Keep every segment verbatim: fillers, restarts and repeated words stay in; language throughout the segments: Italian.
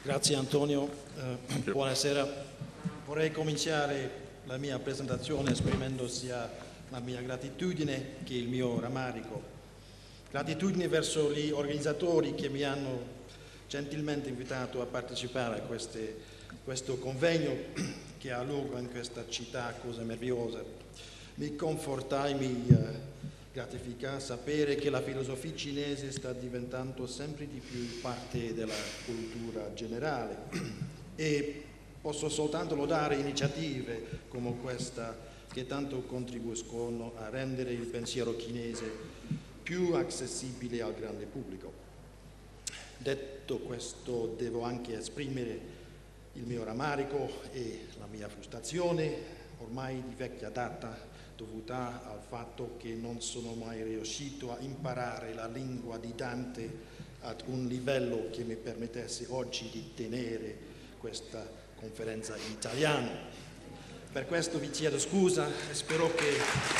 Grazie Antonio, eh, buonasera. Vorrei cominciare la mia presentazione esprimendo sia la mia gratitudine che il mio rammarico. Gratitudine verso gli organizzatori che mi hanno gentilmente invitato a partecipare a queste, questo convegno che ha luogo in questa città così meravigliosa. Mi conforta e mi eh, gratifica sapere che la filosofia cinese sta diventando sempre di più parte della cultura generale e posso soltanto lodare iniziative come questa che tanto contribuiscono a rendere il pensiero cinese più accessibile al grande pubblico. Detto questo, devo anche esprimere il mio rammarico e la mia frustrazione, ormai di vecchia data, dovuta al fatto che non sono mai riuscito a imparare la lingua di Dante ad un livello che mi permettesse oggi di tenere questa conferenza in italiano. Per questo vi chiedo scusa e spero che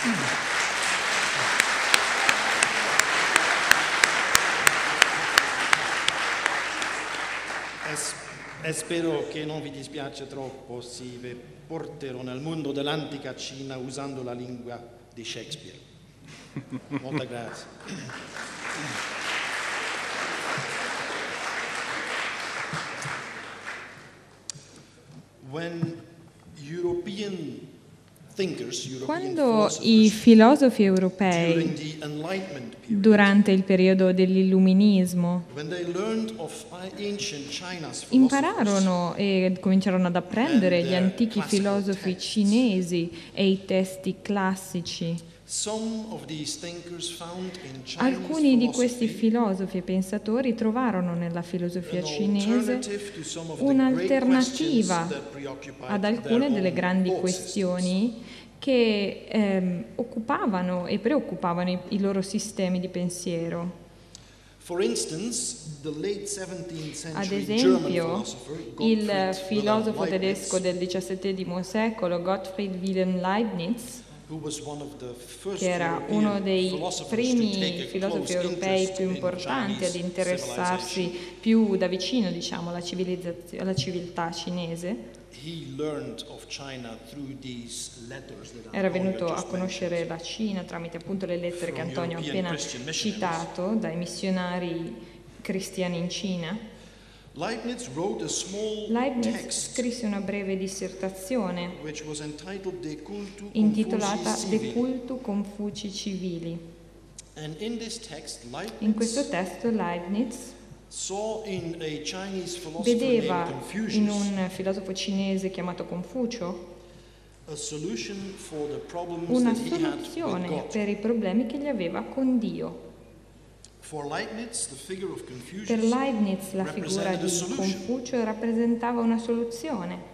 e spero che non vi dispiace troppo se vi porterò nel mondo dell'antica Cina usando la lingua di Shakespeare. Molto grazie. When European thinkers, European Quando i filosofi europei, durante il periodo dell'illuminismo, impararono e cominciarono ad apprendere gli antichi filosofi cinesi e i testi classici, alcuni di questi filosofi e pensatori trovarono nella filosofia cinese un'alternativa ad alcune delle grandi questioni che ehm, occupavano e preoccupavano i, i loro sistemi di pensiero. Ad esempio, il filosofo tedesco del diciassettesimo secolo, Gottfried Wilhelm Leibniz, che era uno dei primi filosofi europei più importanti ad interessarsi più da vicino, diciamo, alla civilizzazione, alla civiltà cinese, era venuto a conoscere la Cina tramite appunto le lettere che Antonio ha appena citato dai missionari cristiani in Cina. Leibniz wrote a small Leibniz text scrisse una breve dissertazione which was entitled De Cultu intitolata Confuci De Civili. Cultu Confuci Civili. And in this text, Leibniz In questo testo Leibniz saw in a Chinese philosopher vedeva named Confucius in un filosofo cinese chiamato Confucio a solution for the problems una that he had with soluzione God. per i problemi che gli aveva con Dio. For Leibniz, the figure of Confucius Per Leibniz la figura represented a di solution. Confucio rappresentava una soluzione.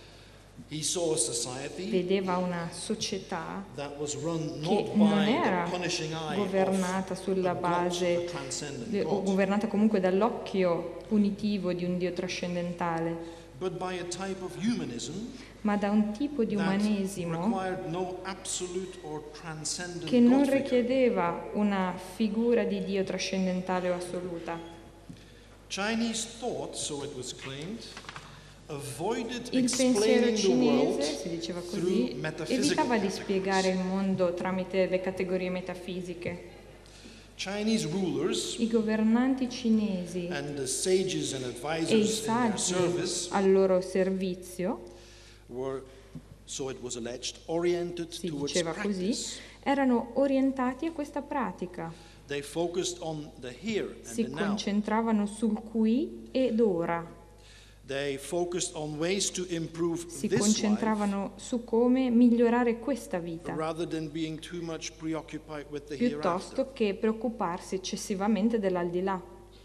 He saw a society Vedeva una società that was run che not non by era the punishing eye governata of sulla a God, base, a transcendent de- o God, governata comunque dall'occhio punitivo di un Dio trascendentale, but by a type of humanism ma da un tipo di that umanesimo required no absolute or transcendent che non God figure. richiedeva una figura di Dio trascendentale o assoluta. Chinese thought, so it was claimed, avoided Il pensiero explaining the world cinese, si diceva through così, metaphysical evitava di categories. spiegare il mondo tramite le categorie metafisiche. Chinese rulers I governanti cinesi and the sages and e i advisors in their saggi service al loro servizio, were, so it was alleged, oriented si towards diceva così, practice. erano orientati a questa pratica. They focused on the here and Si the now. concentravano sul qui ed ora. They focused on ways to improve Si this life concentravano su come migliorare questa vita, rather than being too much preoccupied with the hereafter. piuttosto che preoccuparsi eccessivamente dell'aldilà.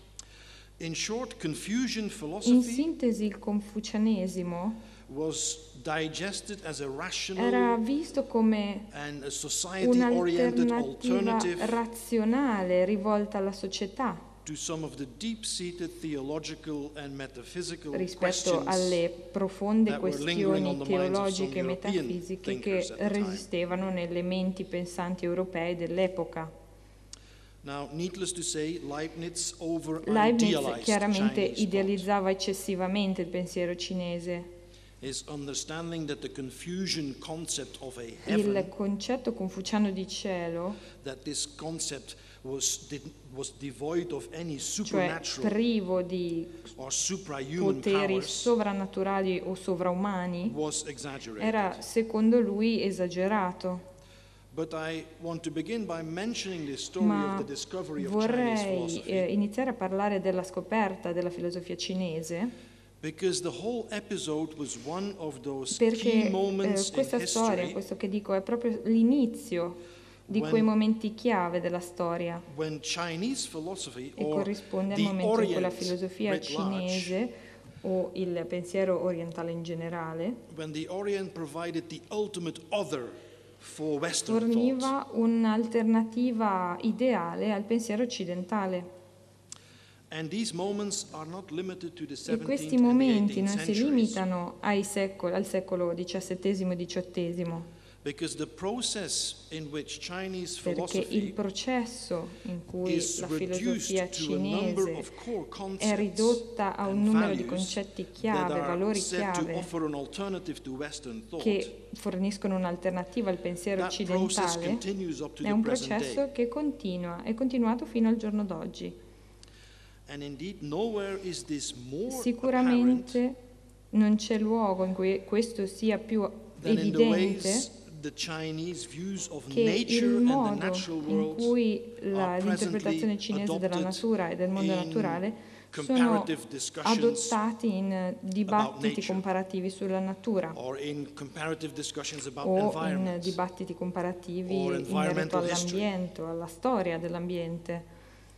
In short, Confucian In philosophy sintesi, il confucianesimo was digested as a era rational visto come and a society-oriented un'alternativa alternative razionale rivolta alla società to some of the deep-seated theological and metaphysical rispetto questions alle profonde that were lingering on questioni the minds of some teologiche e European metafisiche che thinkers at the time. resistevano nelle menti pensanti europee dell'epoca. Now, needless to say, Leibniz over Leibniz chiaramente idealizzava eccessivamente il pensiero cinese. His understanding that the Confucian concept of a heaven, il concetto confuciano di cielo, that this concept was did, was devoid of any cioè supernatural privo di or suprahuman poteri powers, sovrannaturali o sovraumani, was exaggerated. era secondo lui esagerato. But I want to begin by mentioning the story Ma of the discovery of Chinese vorrei philosophy, eh, iniziare a parlare della scoperta della filosofia cinese, because the whole episode was one of those perché key eh, moments questa in storia, history questo che dico, è proprio l'inizio di when, quei momenti chiave della storia when Chinese philosophy e or corrisponde al the momento in cui la Orient filosofia writ large, cinese o il pensiero orientale in generale when the Orient provided the ultimate other for Western forniva un'alternativa ideale al pensiero occidentale. And these moments are not limited to the E questi seventeenth and the momenti eighteenth non si centuries, limitano ai secoli, al secolo diciassettesimo e diciottesimo, because the process in which Chinese perché il philosophy processo in cui is la filosofia reduced to a number cinese of core è concepts ridotta a un and numero di values concetti that chiave, are valori said to chiave, offer an alternative to Western thought, che forniscono un'alternativa al pensiero that process occidentale, continues up to è the un present processo day. che continua, è continuato fino al giorno d'oggi. And indeed, nowhere is this more apparent Sicuramente non c'è luogo in cui questo sia più than in the evidente ways the Chinese views of che nature il and the modo natural in world cui la- are l'interpretazione presently cinese della adopted natura e del mondo in naturale sono comparative discussions adottati in dibattiti nature. comparativi sulla natura or in comparative discussions about o in environment. dibattiti comparativi or in merito environmental history. all'ambiente, alla storia dell'ambiente.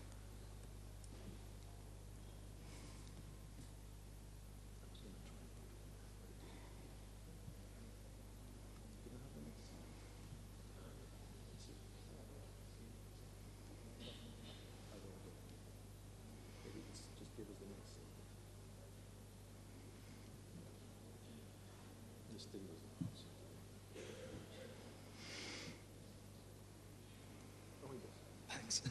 Thanks.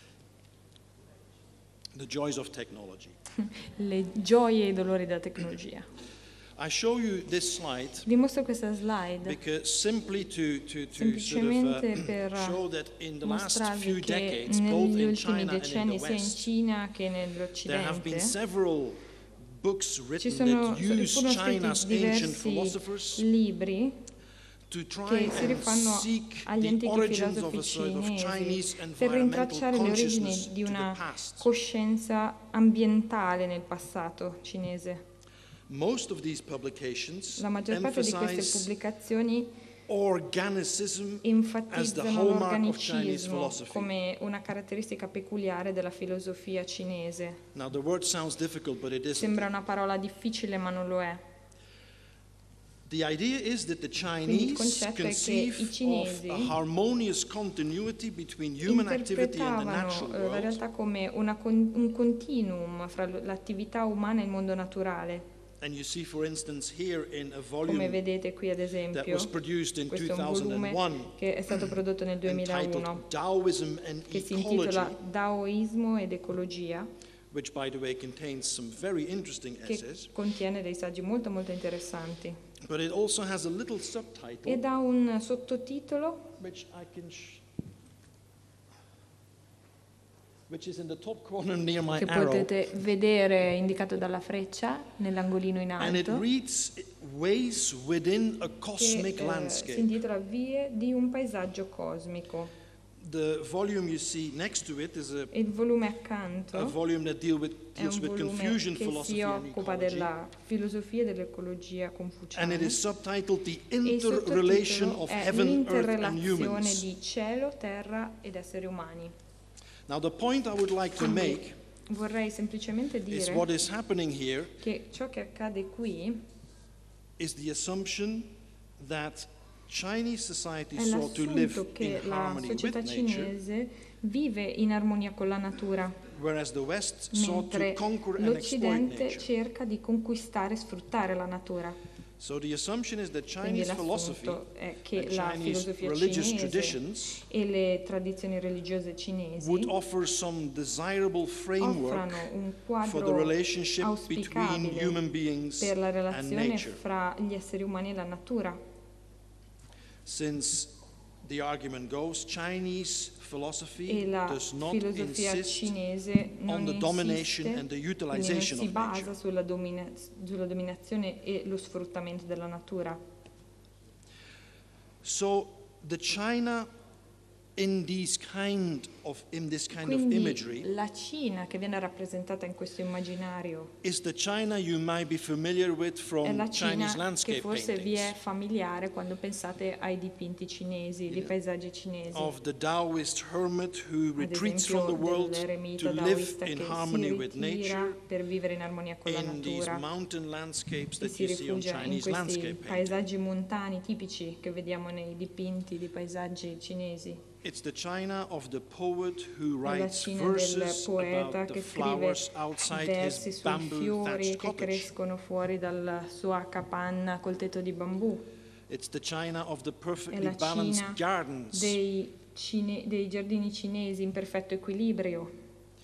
The joys of technology. Le gioie e i dolori della tecnologia. I show you this slide Vi mostro questa slide because simply to, to, to sort of semplicemente uh, per show that in the last mostrarvi few che decades, both negli in ultimi China and in decenni, the sia in West, Cina che there have been nell'Occidente, several books ci written sono, that use furono China's scritti ancient diversi philosophers libri to try che si and rifanno seek agli the antichi origins of filosofi a sort of Chinese cinesi per environmental rintracciare le origini consciousness di to the una past. coscienza ambientale nel passato cinese. Most of these publications La maggior parte di queste emphasize pubblicazioni organicism as the enfatizzano hallmark of Chinese l'organicismo philosophy. come una caratteristica peculiare della filosofia cinese. Now the word sounds difficult, but it isn't. Sembra una parola difficile, ma non lo è. The idea is that the Quindi il Chinese concetto è che conceive i cinesi of a harmonious continuity between human activity and the interpretavano natural eh, la world, realtà come una con- un continuum fra l- l'attività umana e il mondo naturale. and you see, for instance, here in a Come volume vedete qui ad that esempio, was produced in questo è un volume two thousand one che è stato prodotto nel duemilauno, entitled Taoism and che si intitola Ecology, Daoismo ed ecologia, which, by the way, contains some very interesting che essays, contiene dei saggi molto molto interessanti but it also has a little subtitle ed ha un sottotitolo which I can sh- which is in the top corner near my che arrow, potete vedere indicato dalla freccia nell'angolino in and it alto, reads Ways Within a che Cosmic eh, si Landscape. intitola Vie di un paesaggio cosmico. The volume you see next to it is a, E il volume a accanto volume that deal with, è deals un with volume Confucian che philosophy si and occupa ecology, della filosofia e dell'ecologia and confuciana. it is subtitled The E il Interrelation sottotitolo of è Heaven, Earth and l'interrelazione Humans. di cielo, terra ed esseri umani. Now the point I would like to Quindi make vorrei semplicemente is what dire is happening here che ciò che accade qui is the assumption that Chinese society è sought to live l'assunto che in la harmony with società nature, cinese vive in armonia con la natura, whereas the West sought to mentre conquer and exploit l'Occidente nature. cerca di conquistare e sfruttare la natura. So the assumption is that Quindi Chinese philosophy l'assunto è che and la Chinese filosofia religious cinese traditions e le tradizioni religiose cinesi would offer some desirable framework offrano un for the quadro relationship between auspicabile human beings per la and relazione nature. fra gli esseri umani e la natura. Since the argument goes, Chinese philosophy E la does not filosofia insist cinese on non the domination insiste, and the quindi non utilization si of basa nature. sulla, domina- sulla dominazione e lo sfruttamento della natura. So the China in these kind of in this kind of Quindi imagery la Cina che viene rappresentata in questo immaginario is the China you might be familiar with è from la Cina Chinese che landscape forse vi è paintings, familiare quando pensate ai dipinti cinesi, di paesaggi cinesi. of the Taoist hermit who Ad retreats from the esempio world dell'eremita to live daoista in che si harmony with ritira nature per vivere in armonia con la in these natura, mountain landscapes che that si you see on rifugia in Chinese questi landscape painting. paesaggi montani tipici che vediamo nei dipinti di paesaggi cinesi. It's the China of the poet who È la writes Cina del verses poeta about the che scrive flowers outside versi his sui bamboo fiori thatched che cottage. crescono fuori dalla sua capanna col tetto di bambù. It's the China of the È perfectly la balanced Cina gardens, dei, cine- dei giardini cinesi in perfetto equilibrio,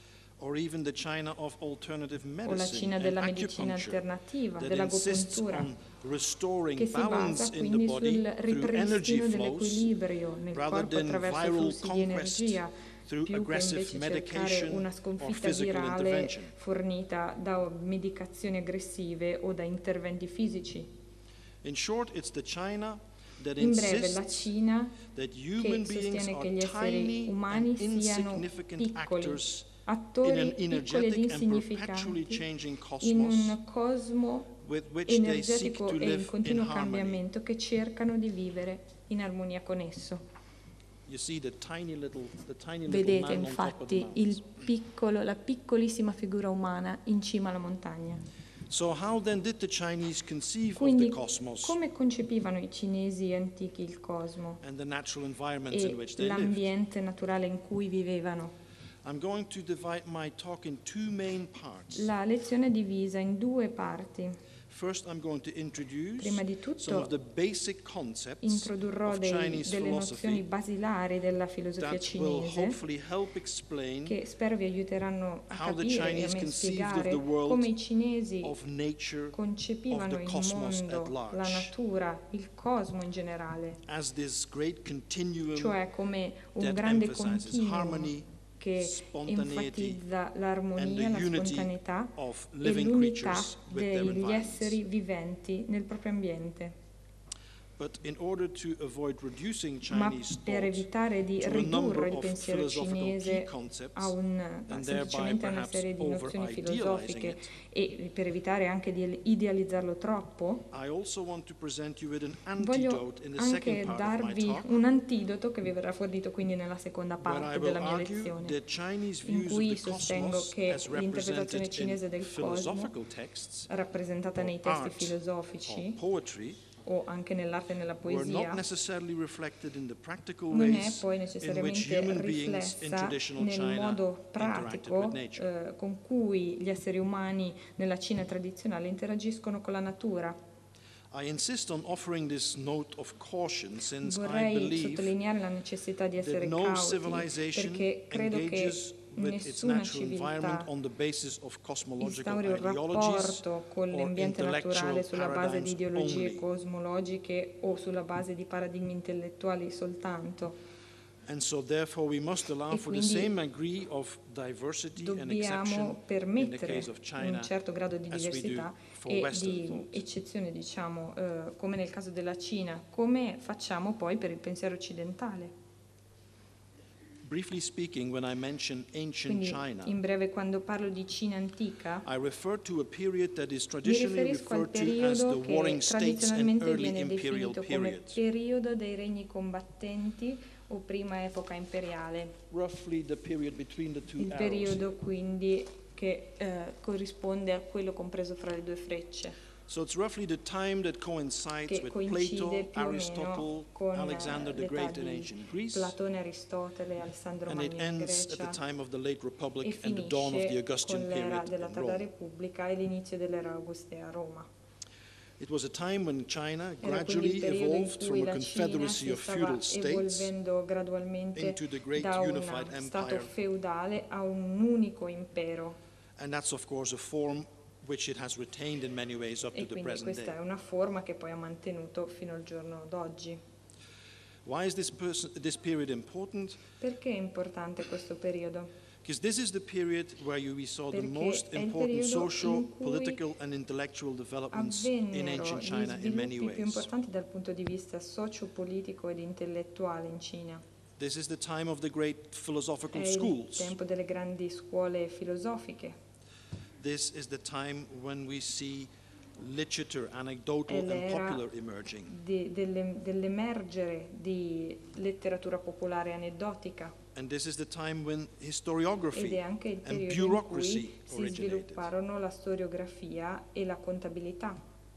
or even the China of alternative o la medicine Cina and della medicina acupuncture alternativa, that dell'agopuntura, insists on restoring che si balance basa in the quindi body sul through energy ripristino flows dell'equilibrio nel rather corpo than attraverso viral flussi di conquest energia, through più che aggressive invece cercare medication una or sconfitta physical virale intervention. fornita da medicazioni aggressive o da interventi fisici. In short, it's the China that In breve, la insists Cina that che human beings sostiene che are gli esseri tiny umani and siano insignificant piccoli, actors in attori an piccoli ed energetic and perpetually insignificanti changing in cosmos un cosmo with which they seek energetico to e in live in continuo harmony. cambiamento che cercano di vivere in armonia con esso. You see the tiny little, the tiny little Vedete man on top of the infatti mountains. il piccolo, la piccolissima figura umana in cima alla montagna. So how then did the Chinese conceive Quindi of the cosmos come concepivano i cinesi antichi il cosmo and the natural environment in e which they lived? l'ambiente naturale in cui vivevano? I'm going to divide my talk in two main parts. La lezione è divisa in due parti. First, I'm going to introduce Prima di some of tutto the basic concepts introdurrò of dei, Chinese delle nozioni philosophy basilari della filosofia that will cinese hopefully help explain che spero vi aiuteranno a how the capire e a Chinese me conceived of spiegare the world come i cinesi of nature concepivano of the il cosmos at mondo, large. la natura, il cosmo in generale, as this great continuum cioè come un that grande emphasizes continuum harmony, che spontaneity, enfatizza and l'armonia, the la unity spontaneità of e living l'unità creatures with their degli environments. esseri viventi nel proprio ambiente. But in order to avoid reducing Ma Chinese per thought evitare di to a number ridurre il of pensiero philosophical cinese key concepts a un, and semplicemente thereby a una perhaps serie di nozioni over-idealizing filosofiche it, e per evitare anche di idealizzarlo troppo, I also want to present you with an voglio antidote in the second anche part of my darvi talk, un antidoto che vi verrà fornito quindi nella seconda where I parte will della mia argue lezione, that Chinese in views of cui the sostengo cosmos che as l'interpretazione represented cinese in del cosmo, philosophical texts rappresentata or nei testi art or filosofici poetry o anche nell'arte e nella were not poesia, necessarily reflected in the practical non è ways poi in which necessariamente human beings in riflessa traditional nel China modo interacted pratico with nature. eh, con cui gli esseri umani nella Cina tradizionale interagiscono con la natura. I insist on offering this note of caution since I Vorrei believe sottolineare la necessità di that essere no cauti civilization perché credo che engages with its nessuna natural environment civiltà on the basis of cosmological instauri un ideologies rapporto con or l'ambiente naturale intellectual sulla base di paradigms ideologie only. cosmologiche o sulla base di paradigmi intellettuali soltanto. And so therefore we must allow E for the quindi same degree of diversity and exception dobbiamo in the permettere case of China un certo grado di as we do diversità for e Western di thought. eccezione, diciamo, eh, come nel caso della Cina, come facciamo poi per il pensiero occidentale. Briefly speaking, when I mention ancient Quindi, China, in breve, quando parlo di Cina antica, I refer to a period that is mi traditionally riferisco al referred to as the periodo che warring states and tradizionalmente early viene imperial definito come period, periodo dei regni combattenti o prima epoca imperiale. roughly the period between the two Il arrows. periodo quindi che eh, corrisponde a quello compreso fra le due frecce, So it's roughly the time that coincides che with coincide Plato, più o meno Aristotle, con Alexander the l'età Great in di ancient Greece, Platone, Aristotele, Alessandro and it Magno in ends at the Grecia time of the late e Republic and the dawn of the finisce Augustan con l'era period della in tarda Rome. Repubblica e l'inizio dell'era augustea a Roma. It was a time when China gradually evolved from a confederacy of feudal states into the great unified empire. Stato feudale a un unico impero. And that's of course a form which it has retained in many ways up to the present day. Questa è una forma che poi ha mantenuto fino al giorno d'oggi. Why is this, this period important? Perché è importante questo periodo? Because this is the period where you, we saw the most important social, political and intellectual developments in ancient China in many ways. Più importanti dal punto di vista socio-politico ed intellettuale in Cina. This is the time of the great philosophical È schools. il tempo delle grandi scuole filosofiche. This is the time when we see literature, anecdotal and popular emerging. Di, delle, dell'emergere di letteratura popolare aneddotica. And this is the time when historiography Ed è anche il and periodo bureaucracy in cui si originated. svilupparono la storiografia e la contabilità.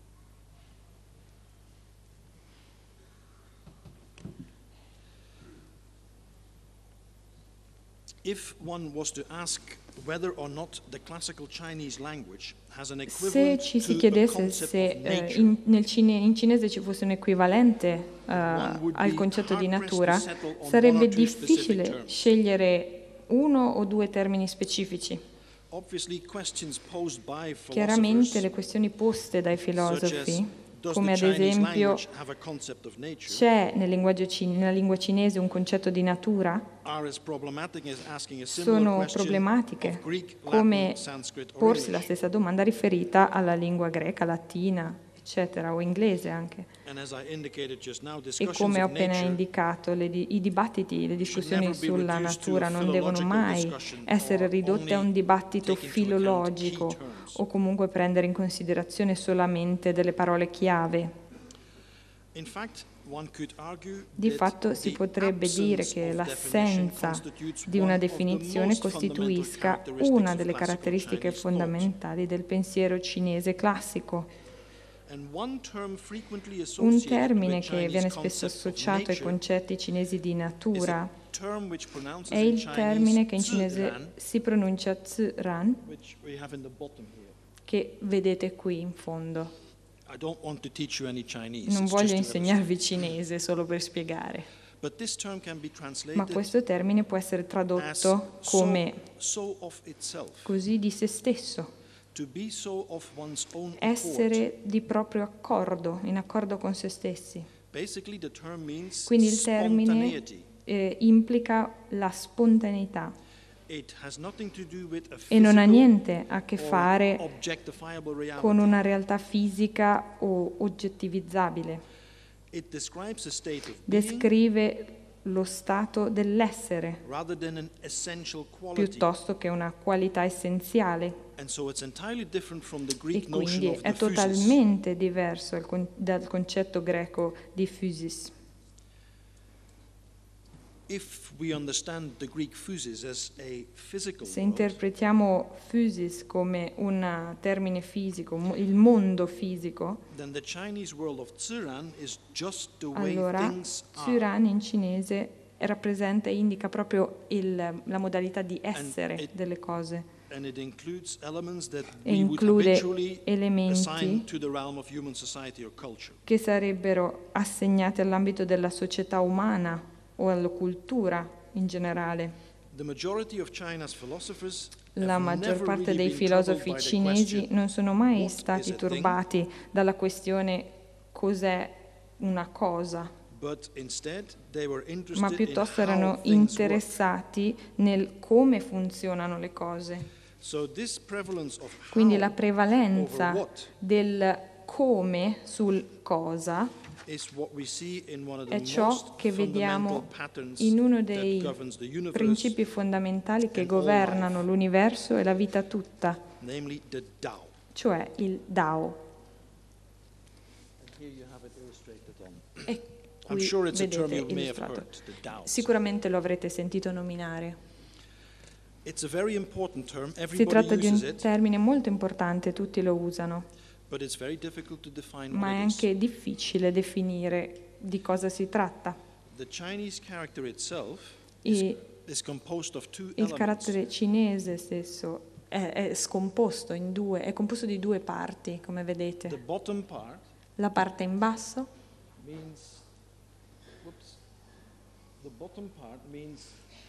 If one was to ask whether or not the classical Chinese language has an Se equivalent ci si to a chiedesse concept se of eh, nature, in, nel cine, in cinese ci fosse un equivalente eh, one would al be concetto di hard-pressed to natura, settle on sarebbe one or two specific difficile terms. scegliere uno o due termini specifici. Obviously, questions posed by Chiaramente philosophers, le questioni poste dai such as, filosofi, does come the ad Chinese esempio language have a concept of nature, c'è nel linguaggio cin- nella lingua cinese un concetto di natura, are as problematic as asking a similar sono question problematiche of Greek, come Latin, Sanskrit or porsi la English. stessa domanda riferita alla lingua greca, latina, eccetera, o inglese anche. And as I indicated just now, E discussions come ho of appena nature indicato, le di- i dibattiti, le discussioni never be sulla reduced to natura a non devono philological mai discussion essere or ridotte a un only dibattito take into account filologico key terms. o comunque prendere in considerazione solamente delle parole chiave. In fact, one could argue Di that fatto si the potrebbe dire absence che of l'assenza definition di una constitutes one of the definizione most fundamental costituisca characteristics una of delle classical caratteristiche Chinese thought. fondamentali del pensiero cinese classico. And one term frequently Un associated termine with che Chinese viene spesso concept of associato ai nature concetti cinesi di is natura a term which pronounces è in il termine che in Chinese cinese "ziran", si pronuncia Ziran, which we have in the bottom here. che vedete qui in fondo. I don't want to teach you any Chinese. Non it's voglio just to insegnarvi cinese solo per spiegare, But this term can be translated ma questo termine può essere as tradotto so, come so of itself, così di se stesso, to be so of one's own accord. essere di proprio accordo, in accordo con se stessi. Basically, the term means Quindi il termine spontaneity. eh, implica la spontaneità It has nothing to do with a e non ha physical niente a che or fare objectifiable reality. con una realtà fisica o oggettivizzabile. It describes a state of being Descrive lo stato dell'essere rather than an essential quality. piuttosto che una qualità essenziale, And so it's entirely different from the e Greek notion quindi of è the physis. totalmente diverso al con- dal concetto greco di physis. If we understand the Greek physis as a physical Se world, interpretiamo physis come un termine fisico, mo- il mondo fisico, then the Chinese world of Ziran is just the way allora things are. Ziran in cinese rappresenta e indica proprio il- la modalità di essere it- delle cose And it includes elements that e we would include habitually elementi assign to the realm of human society or culture. che sarebbero assegnati all'ambito della società umana o alla cultura in generale. The majority of China's philosophers La have maggior never parte really dei been troubled filosofi by the cinesi question, non sono mai what is stati a thing? turbati dalla questione cos'è una cosa, but instead they were interested ma in piuttosto how erano things work. interessati nel come funzionano le cose. So this prevalence of how Quindi la over prevalenza what del come sul cosa is what we see in one of the è ciò most che vediamo fundamental patterns in uno that dei governs the universe, principi fondamentali che and all governano life. l'universo e la vita tutta, namely the Tao. cioè il Dao. And here you have it illustrated on. E I'm qui sure it's a term vedete you may have illustrato. heard, the Tao. Sicuramente lo avrete sentito nominare. It's a very important term. Si Everybody tratta di uses un it, termine molto importante, tutti lo usano, but it's very difficult to define ma è what it is. anche difficile definire di cosa si tratta. The Chinese character itself is, E is composed of two il elements. carattere cinese stesso è, è scomposto in due, è composto di due parti, come The vedete. bottom part La parte in basso means, whoops, the bottom part means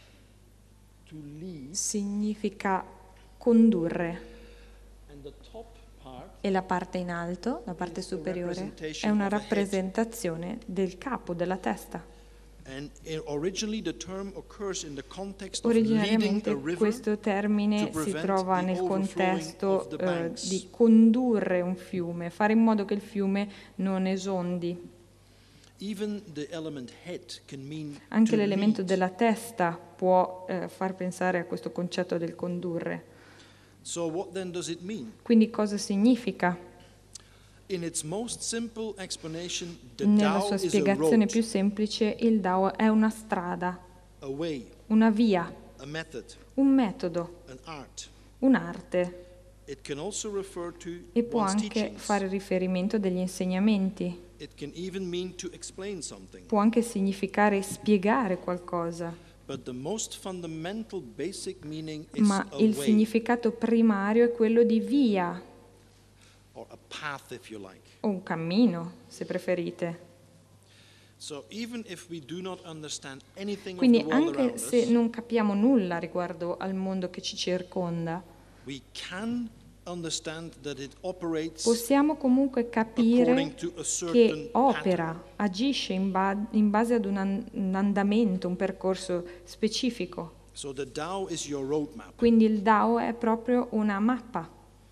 to lead, significa condurre, and the top part e la parte in alto, la parte is the superiore, è representation una of the head. rappresentazione del capo, della testa. And uh, originally the term occurs in the context of leading Originariamente a river questo termine to si prevent trova the nel overflowing contesto of the eh, banks. di condurre un fiume, fare in modo che il fiume non esondi. Even the element head can mean Anche to l'elemento lead. della testa può eh, far pensare a questo concetto del condurre. So what then does it mean? Quindi cosa significa? In its most simple explanation, the Nella Tao sua is a spiegazione road, più semplice, il Dao è una strada, a way, una via, a method, un metodo, an art. un'arte, It can also refer to e può one's anche teachings. fare riferimento a degli insegnamenti, It can even mean to explain something. può anche significare spiegare qualcosa, But the most fundamental basic meaning is ma a il way, significato primario è quello di via, or a path if you like. o un cammino, se preferite. So even if we do not understand anything Quindi of the world anche around se us, non capiamo nulla riguardo al mondo che ci circonda, we can understand that it operates possiamo comunque according capire to a certain che opera, pattern. agisce in, ba- in base ad un, an- un andamento, un percorso specifico. So the Tao is your roadmap. Quindi il Dao è proprio una mappa,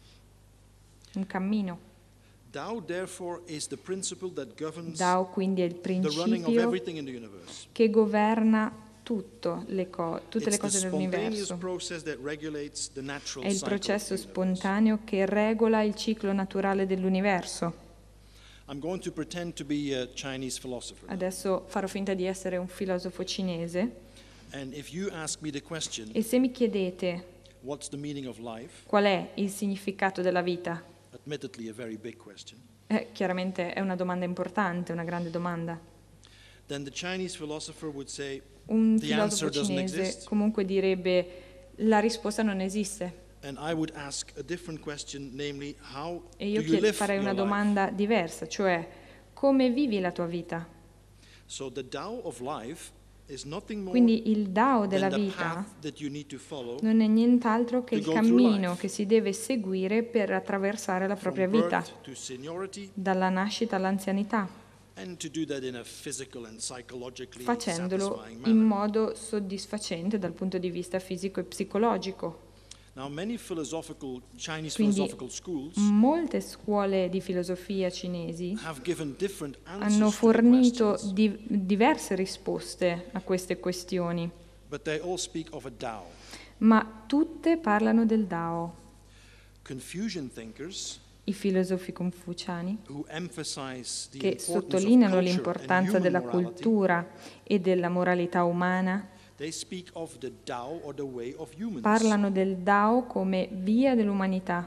un cammino. Tao therefore is the principle that governs Dao quindi è il the running of principio everything in the universe. che governa tutto le co- tutte le It's the cose spontaneous dell'universo. process that regulates the natural È il cycle processo of the universe. spontaneo che regola il ciclo naturale dell'universo. I'm going to pretend to be a Chinese philosopher. Adesso farò finta di essere un filosofo cinese And if you ask me the question, e se mi chiedete what's the meaning of life? qual è il significato della vita, Admittedly a very big question. eh, chiaramente è una domanda importante, una grande domanda. Then the Chinese philosopher would say, Un the answer filosofo doesn't cinese exist. comunque direbbe la risposta non esiste. And I would ask a different question, namely, how E do io you chied- live farei your una life? domanda diversa, cioè come vivi la tua vita? So the Tao of life is nothing more Quindi il Dao della than the vita path that you need to follow non è nient'altro che to il go through cammino life. che si deve seguire per attraversare la from propria vita, birth to seniority, dalla nascita all'anzianità, and to do that in a physical and psychologically facendolo satisfying in manner. modo soddisfacente dal punto di vista fisico e psicologico. Now, many philosophical Chinese Quindi philosophical schools molte scuole di filosofia cinesi have given different answers hanno to the fornito questions, di- diverse risposte a queste questioni, but they all speak of a Tao. ma tutte parlano del Dao. Confucian thinkers I filosofi confuciani, who emphasize the che importance of sottolineano culture l'importanza and della human morality, cultura e della moralità umana, they speak of the Tao or the way of humans. parlano del Dao come via dell'umanità.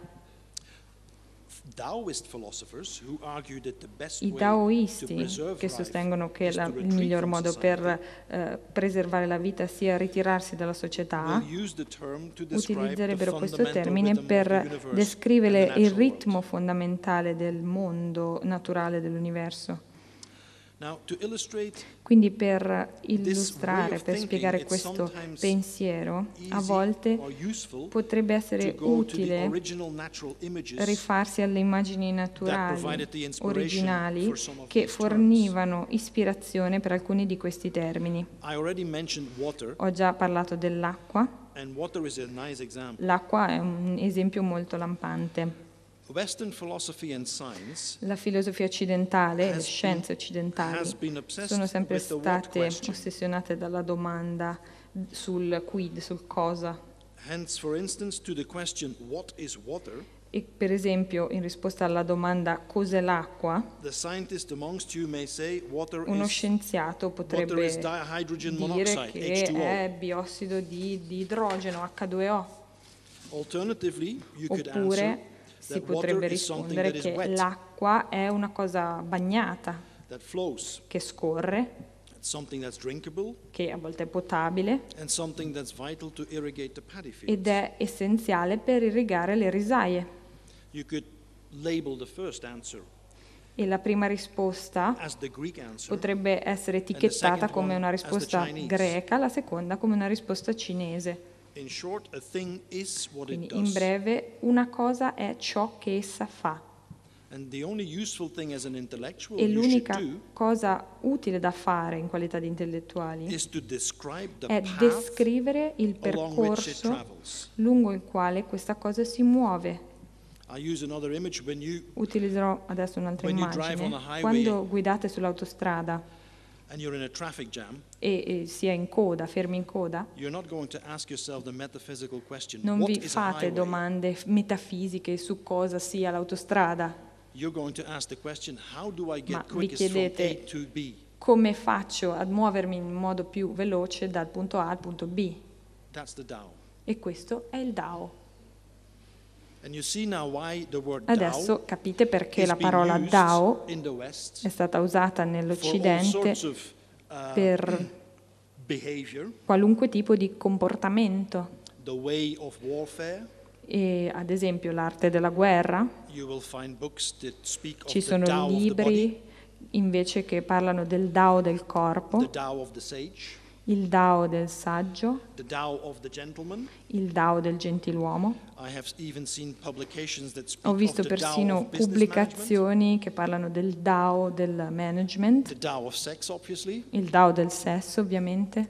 Taoist philosophers who argue that the best I way to daoisti preserve che life sostengono che is la- to il retreat miglior from modo society per eh, preservare la vita sia ritirarsi dalla società, will use the term to describe the utilizzerebbero questo fundamental termine rhythm of the per universe descrivere and the il natural ritmo world. fondamentale del mondo naturale dell'universo. Now, to illustrate Quindi per way illustrare, of per thinking, spiegare it's questo sometimes pensiero, a easy volte or useful potrebbe to essere go to the utile original natural images rifarsi alle immagini naturali, provided the inspiration originali, for some of che these fornivano ispirazione per alcuni di questi termini. I already mentioned water, Ho già parlato dell'acqua. and water is a nice example. L'acqua è un esempio molto lampante. Western philosophy and science La filosofia occidentale, le has scienze been- occidentali has been obsessed sono sempre with the what state question. ossessionate dalla domanda sul quid, sul cosa. Hence, for instance, to the question, what is water? E per esempio, in risposta alla domanda cos'è l'acqua, The scientist amongst you may say water uno is, scienziato water potrebbe is dihydrogen dire monoxide, che H two O. è biossido di, di idrogeno, acca due O. Alternatively, you could answer Oppure si that water potrebbe is something rispondere that is che wet, l'acqua è una cosa bagnata, that flows, che scorre, it's something that's drinkable, che a volte è potabile and something that's vital to irrigate the paddy fields. ed è essenziale per irrigare le risaie. You could label the first answer E la prima risposta potrebbe essere etichettata come una risposta greca, la seconda come una risposta cinese. Quindi, in breve, una cosa è ciò che essa fa. E l'unica cosa utile da fare in qualità di intellettuali è descrivere il percorso lungo il quale questa cosa si muove. Utilizzerò adesso un'altra immagine. Quando guidate sull'autostrada e, e si è in coda, fermi in coda, non vi fate domande metafisiche su cosa sia l'autostrada, ma vi chiedete come faccio a muovermi in modo più veloce dal punto A al punto B. E questo è il Dao. Adesso capite perché la parola Dao è stata usata nell'Occidente per qualunque tipo di comportamento. E, ad esempio, l'arte della guerra. Ci sono libri invece che parlano del Dao del corpo, il Dao del saggio, il Dao del gentiluomo. Ho visto persino pubblicazioni che parlano del Dao del management, il Dao del sesso, ovviamente,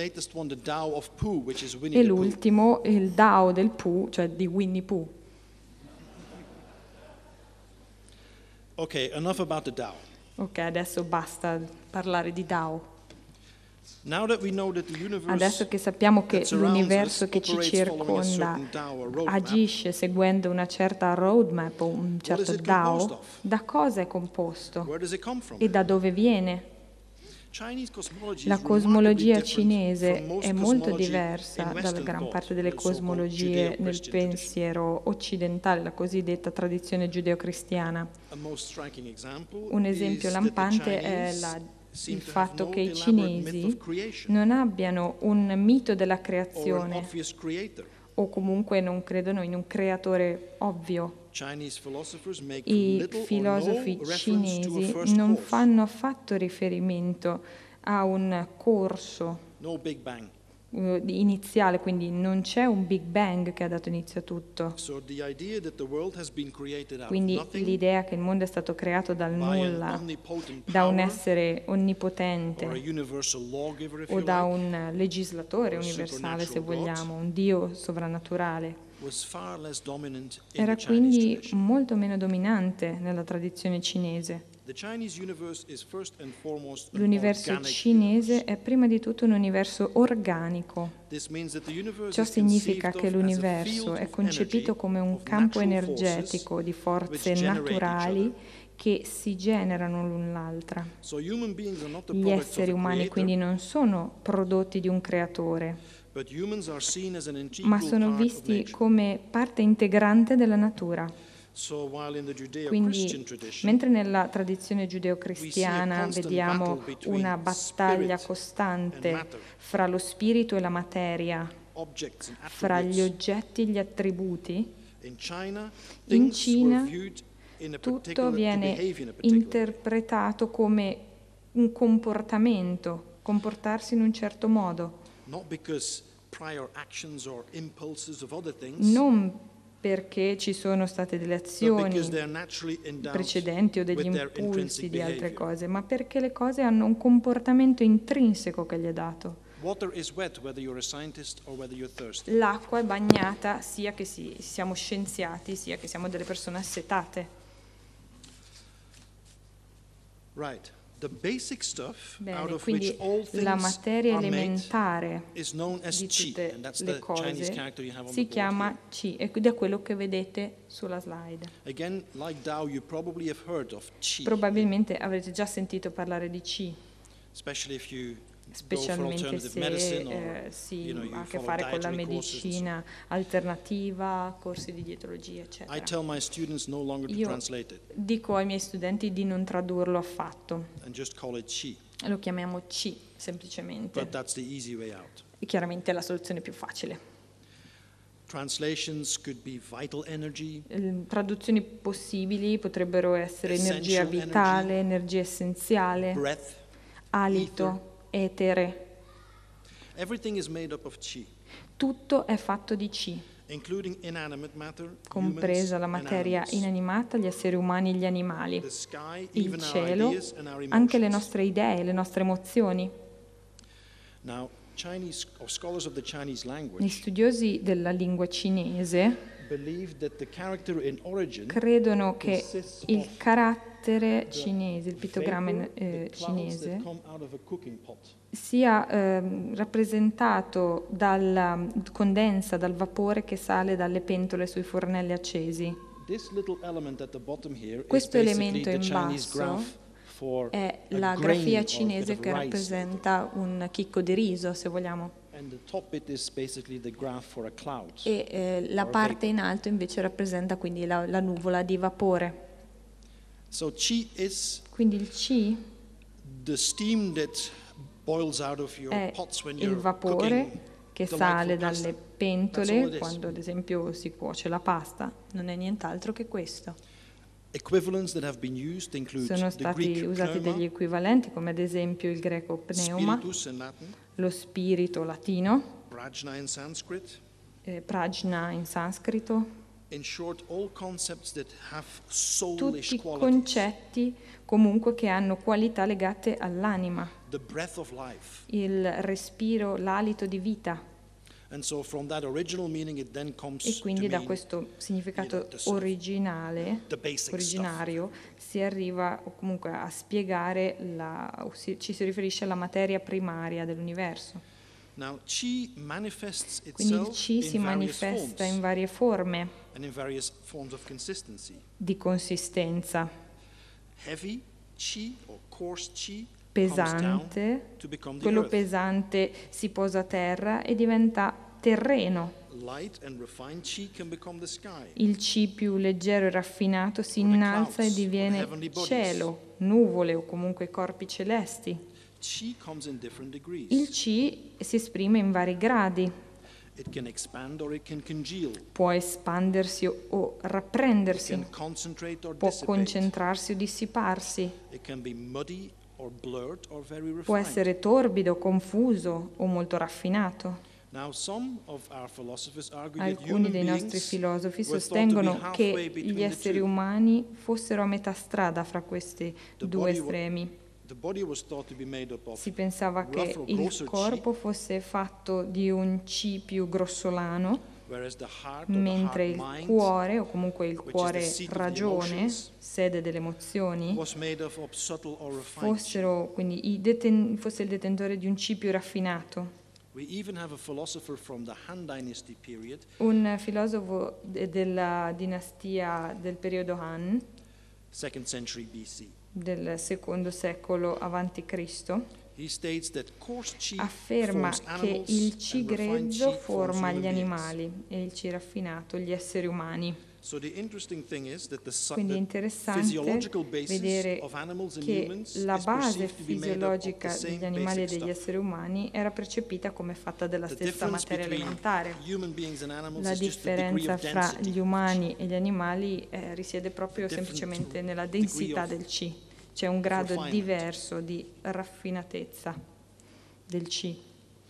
e l'ultimo, il Dao del Pooh, cioè di Winnie Pooh. Ok, enough about the Dao. Ok, adesso basta parlare di Dao. Adesso che sappiamo che l'universo che ci circonda agisce seguendo una certa roadmap o un certo Dao, da cosa è composto e da dove viene? La cosmologia cinese è molto diversa dalla gran parte delle cosmologie nel pensiero occidentale, la cosiddetta tradizione giudeo-cristiana. Un esempio lampante è la il fatto che i cinesi non abbiano un mito della creazione o comunque non credono in un creatore ovvio. I filosofi cinesi non fanno affatto riferimento a un corso iniziale, quindi non c'è un Big Bang che ha dato inizio a tutto. Quindi l'idea che il mondo è stato creato dal nulla, da un essere onnipotente o da un legislatore universale, se vogliamo, un Dio sovrannaturale, era quindi molto meno dominante nella tradizione cinese. L'universo cinese è prima di tutto un universo organico. Ciò significa che l'universo è concepito come un campo energetico di forze naturali che si generano l'un l'altra. Gli esseri umani quindi non sono prodotti di un creatore, ma sono visti come parte integrante della natura. Quindi, mentre nella tradizione giudeo-cristiana vediamo una battaglia costante fra lo spirito e la materia, fra gli oggetti e gli attributi, in Cina tutto viene interpretato come un comportamento, comportarsi in un certo modo. Non perché ci sono state delle azioni precedenti o degli impulsi di altre cose, ma perché le cose hanno un comportamento intrinseco che gli è dato. L'acqua è bagnata sia che si, siamo scienziati, sia che siamo delle persone assetate. Right. The basic stuff Bene, out of quindi which all la things materia are elementare made is known as di Qi, tutte and that's le the cose Chinese character you have on si the board chiama here. Qi, ed è quello che vedete sulla slide. Again, like Dao, you probably have heard of Qi. Probabilmente avrete già sentito parlare di Qi, Especially if you specialmente se eh, si you know, you ha a che follow fare con la dietary courses and so medicina alternativa, corsi di dietologia, I eccetera. tell my students no longer to Io translate it dico ai miei studenti di non tradurlo affatto, and just call it Qi. lo chiamiamo Qi semplicemente, But that's the easy way out. e chiaramente è la soluzione più facile. Translations could be vital energy. Traduzioni possibili potrebbero essere energia vitale, energia essenziale, breath, alito, etere. Everything is made up of chi. Tutto è fatto di chi, Including inanimate matter, compresa la materia humans, inanimata, gli esseri umani e gli animali, the sky, il even our cielo, ideas and our anche le emotions. nostre idee, le nostre emozioni. Now, Chinese or scholars of the Chinese Gli language studiosi della lingua cinese believe that the character in origin credono che consists il of carattere cinese, il pittogramma vapor, eh, the clouds cinese, that come out of a cooking pot. sia ehm, rappresentato dalla condensa, dal vapore che sale dalle pentole sui fornelli accesi. This little element at the bottom here is Questo basically elemento the in Chinese basso graph for è a la grain grafia or a bit cinese of che rice. rappresenta un chicco di riso, se vogliamo, And the top bit is basically the graph for a cloud. e eh, la or a parte vapor. in alto invece rappresenta quindi la, la nuvola di vapore. So chi is Quindi il Qi the steam that boils out of your è pots when il you're vapore cooking che delightful sale pasta. dalle That's all it pentole is. quando ad esempio si cuoce la pasta, non è nient'altro che questo. Equivalents that have been used include Sono the stati Greek usati pneuma, degli equivalenti come ad esempio il greco pneuma, spiritus in Latin, lo spirito latino, prajna in Sanskrit. eh, prajna in sanscrito, In short, all concepts that have soulish tutti qualities. concetti comunque che hanno qualità legate all'anima, The breath of life. il respiro, l'alito di vita. And so from that original meaning it then comes E quindi to da mean questo significato you know, the sort of originale, the basic originario, si arriva o comunque a spiegare, la, o si, ci si riferisce alla materia primaria dell'universo. Now, chi manifests Quindi il itself Qi si in various manifesta in forms varie forme and in various forms of consistency. di consistenza. Heavy chi or coarse chi comes down Pesante, to become the quello earth. pesante si posa a terra e diventa terreno. Light and refined chi can become the sky. Il Qi più leggero e raffinato si Or the innalza e clouds, or diviene heavenly bodies. cielo, nuvole o comunque corpi celesti. Chi comes in different degrees. Il Qi si esprime in vari gradi, It can expand or it can congeal. può espandersi o- o It rapprendersi, can concentrate or può dissipate. concentrarsi o dissiparsi, It can be muddy or blurred or very può refined. essere torbido, confuso o molto raffinato. Now, some of our philosophers argue that Alcuni human dei nostri beings filosofi were thought to be sostengono halfway che between gli the esseri two. umani fossero a metà strada fra questi The due body wa- estremi. The body was thought to be made up of Si pensava rough che or il grosser corpo fosse fatto di un Qi più grossolano, whereas the heart or the mentre heart il mind cuore, o comunque il which is the cuore seat of the ragione, emotions, sede delle emozioni, was made up of subtle or refined chi. fossero, quindi i deten- fosse il detentore di un Qi più raffinato. We even have a philosopher from the Han Dynasty period, Un filosofo de- della dinastia del periodo Han, second century B C. del secondo secolo avanti Cristo, He states that coarse chi afferma forms che animals il Qi and refined grezzo chi forms forma human gli beings. animali e il Qi raffinato gli esseri umani. So the interesting thing is that the, su- Quindi è the interessante physiological basis vedere of animals and che humans la is base perceived to be made up of the fisiologica same degli animali e basic degli stuff. esseri umani era percepita come fatta della The stessa difference materia between elementare. human beings and animals La is just the degree differenza of fra density. gli umani e gli animali eh, risiede proprio The different semplicemente nella degree densità of del Qi. C'è un grado refinement. diverso di raffinatezza del Qi.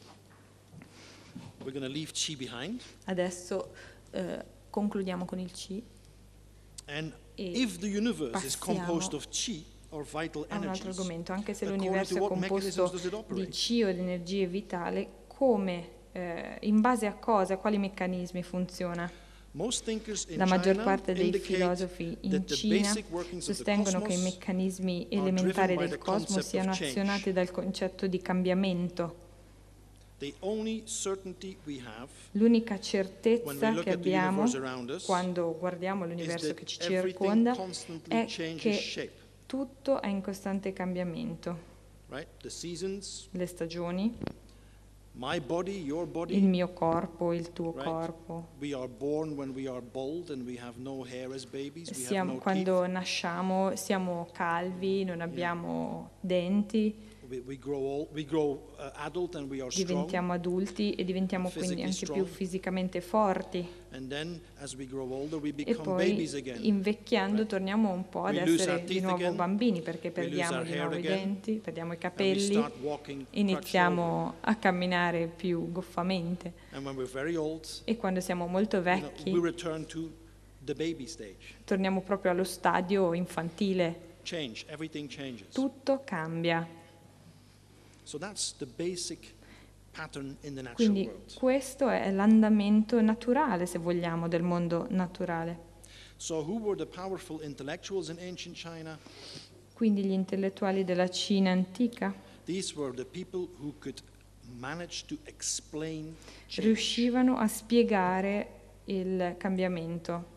We're going to leave chi behind. Adesso eh, concludiamo con il Qi And e if the universe is passiamo composed of chi or vital a un altro energies, argomento. Anche se according l'universo to è what composto mechanisms does it di operate? Qi o di energie vitale, come, eh, in base a cosa, a quali meccanismi funziona? Most thinkers in La maggior China parte dei indicate filosofi in that the Cina basic workings of the sostengono che i cosmos meccanismi are elementari driven by del the cosmos concept siano of change. azionati dal concetto di cambiamento. The only certainty we have L'unica when we certezza look che at the abbiamo universe around us quando guardiamo is l'universo that che ci everything circonda constantly è changes che shape, tutto è in costante cambiamento. right? The seasons, Le stagioni, my body, your il body. mio corpo, il tuo Right. corpo. We are born when we are bald and we have no hair as babies. We Siamo, have no quando teeth. nasciamo siamo calvi, non abbiamo denti. We, we grow old, we grow uh, adult and we are diventiamo strong, adulti e diventiamo quindi anche strong. più fisicamente forti. And then, as we grow older, we E become poi babies again. invecchiando right? torniamo un po' ad We lose essere our di teeth nuovo again. bambini perché We lose perdiamo our di hair nuovo i again. denti, perdiamo i And we capelli, start walking crutched over. iniziamo a camminare più goffamente. And when we're very old, E quando siamo molto you know, vecchi we return to the baby stage. torniamo proprio allo stadio infantile. Change, everything changes. Tutto cambia. So that's the basic pattern in the natural Quindi world. questo è l'andamento naturale, se vogliamo, del mondo naturale. So who were the powerful intellectuals in ancient China? Quindi gli intellettuali della Cina antica These were the people who could manage to explain change. riuscivano a spiegare il cambiamento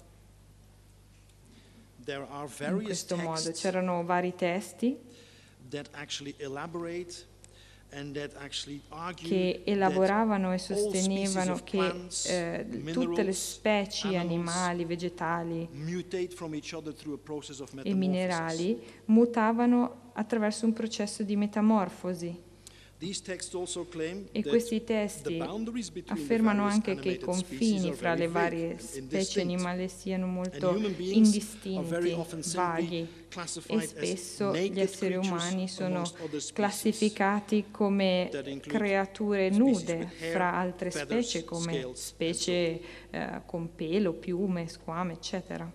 There are in various questo modo. texts C'erano vari testi that actually elaborate and that actually argue che that elaboravano e all species sostenevano of che plants, eh, minerals, tutte le specie animals animali, vegetali mutate from each other through a process of e metamorphosis. minerali mutavano attraverso un processo di metamorfosi. These texts also claim E that questi the testi boundaries between the affermano various anche che i animated species confini are fra very le vague varie and specie indistinct. animali siano And molto human beings are indistinti, very often simply vaghi, classified e as spesso naked gli esseri creatures umani sono amongst other species classificati come that include creature species nude with hair, fra altre feathers, specie come scales, and so specie eh, con pelo, piume, squame, eccetera.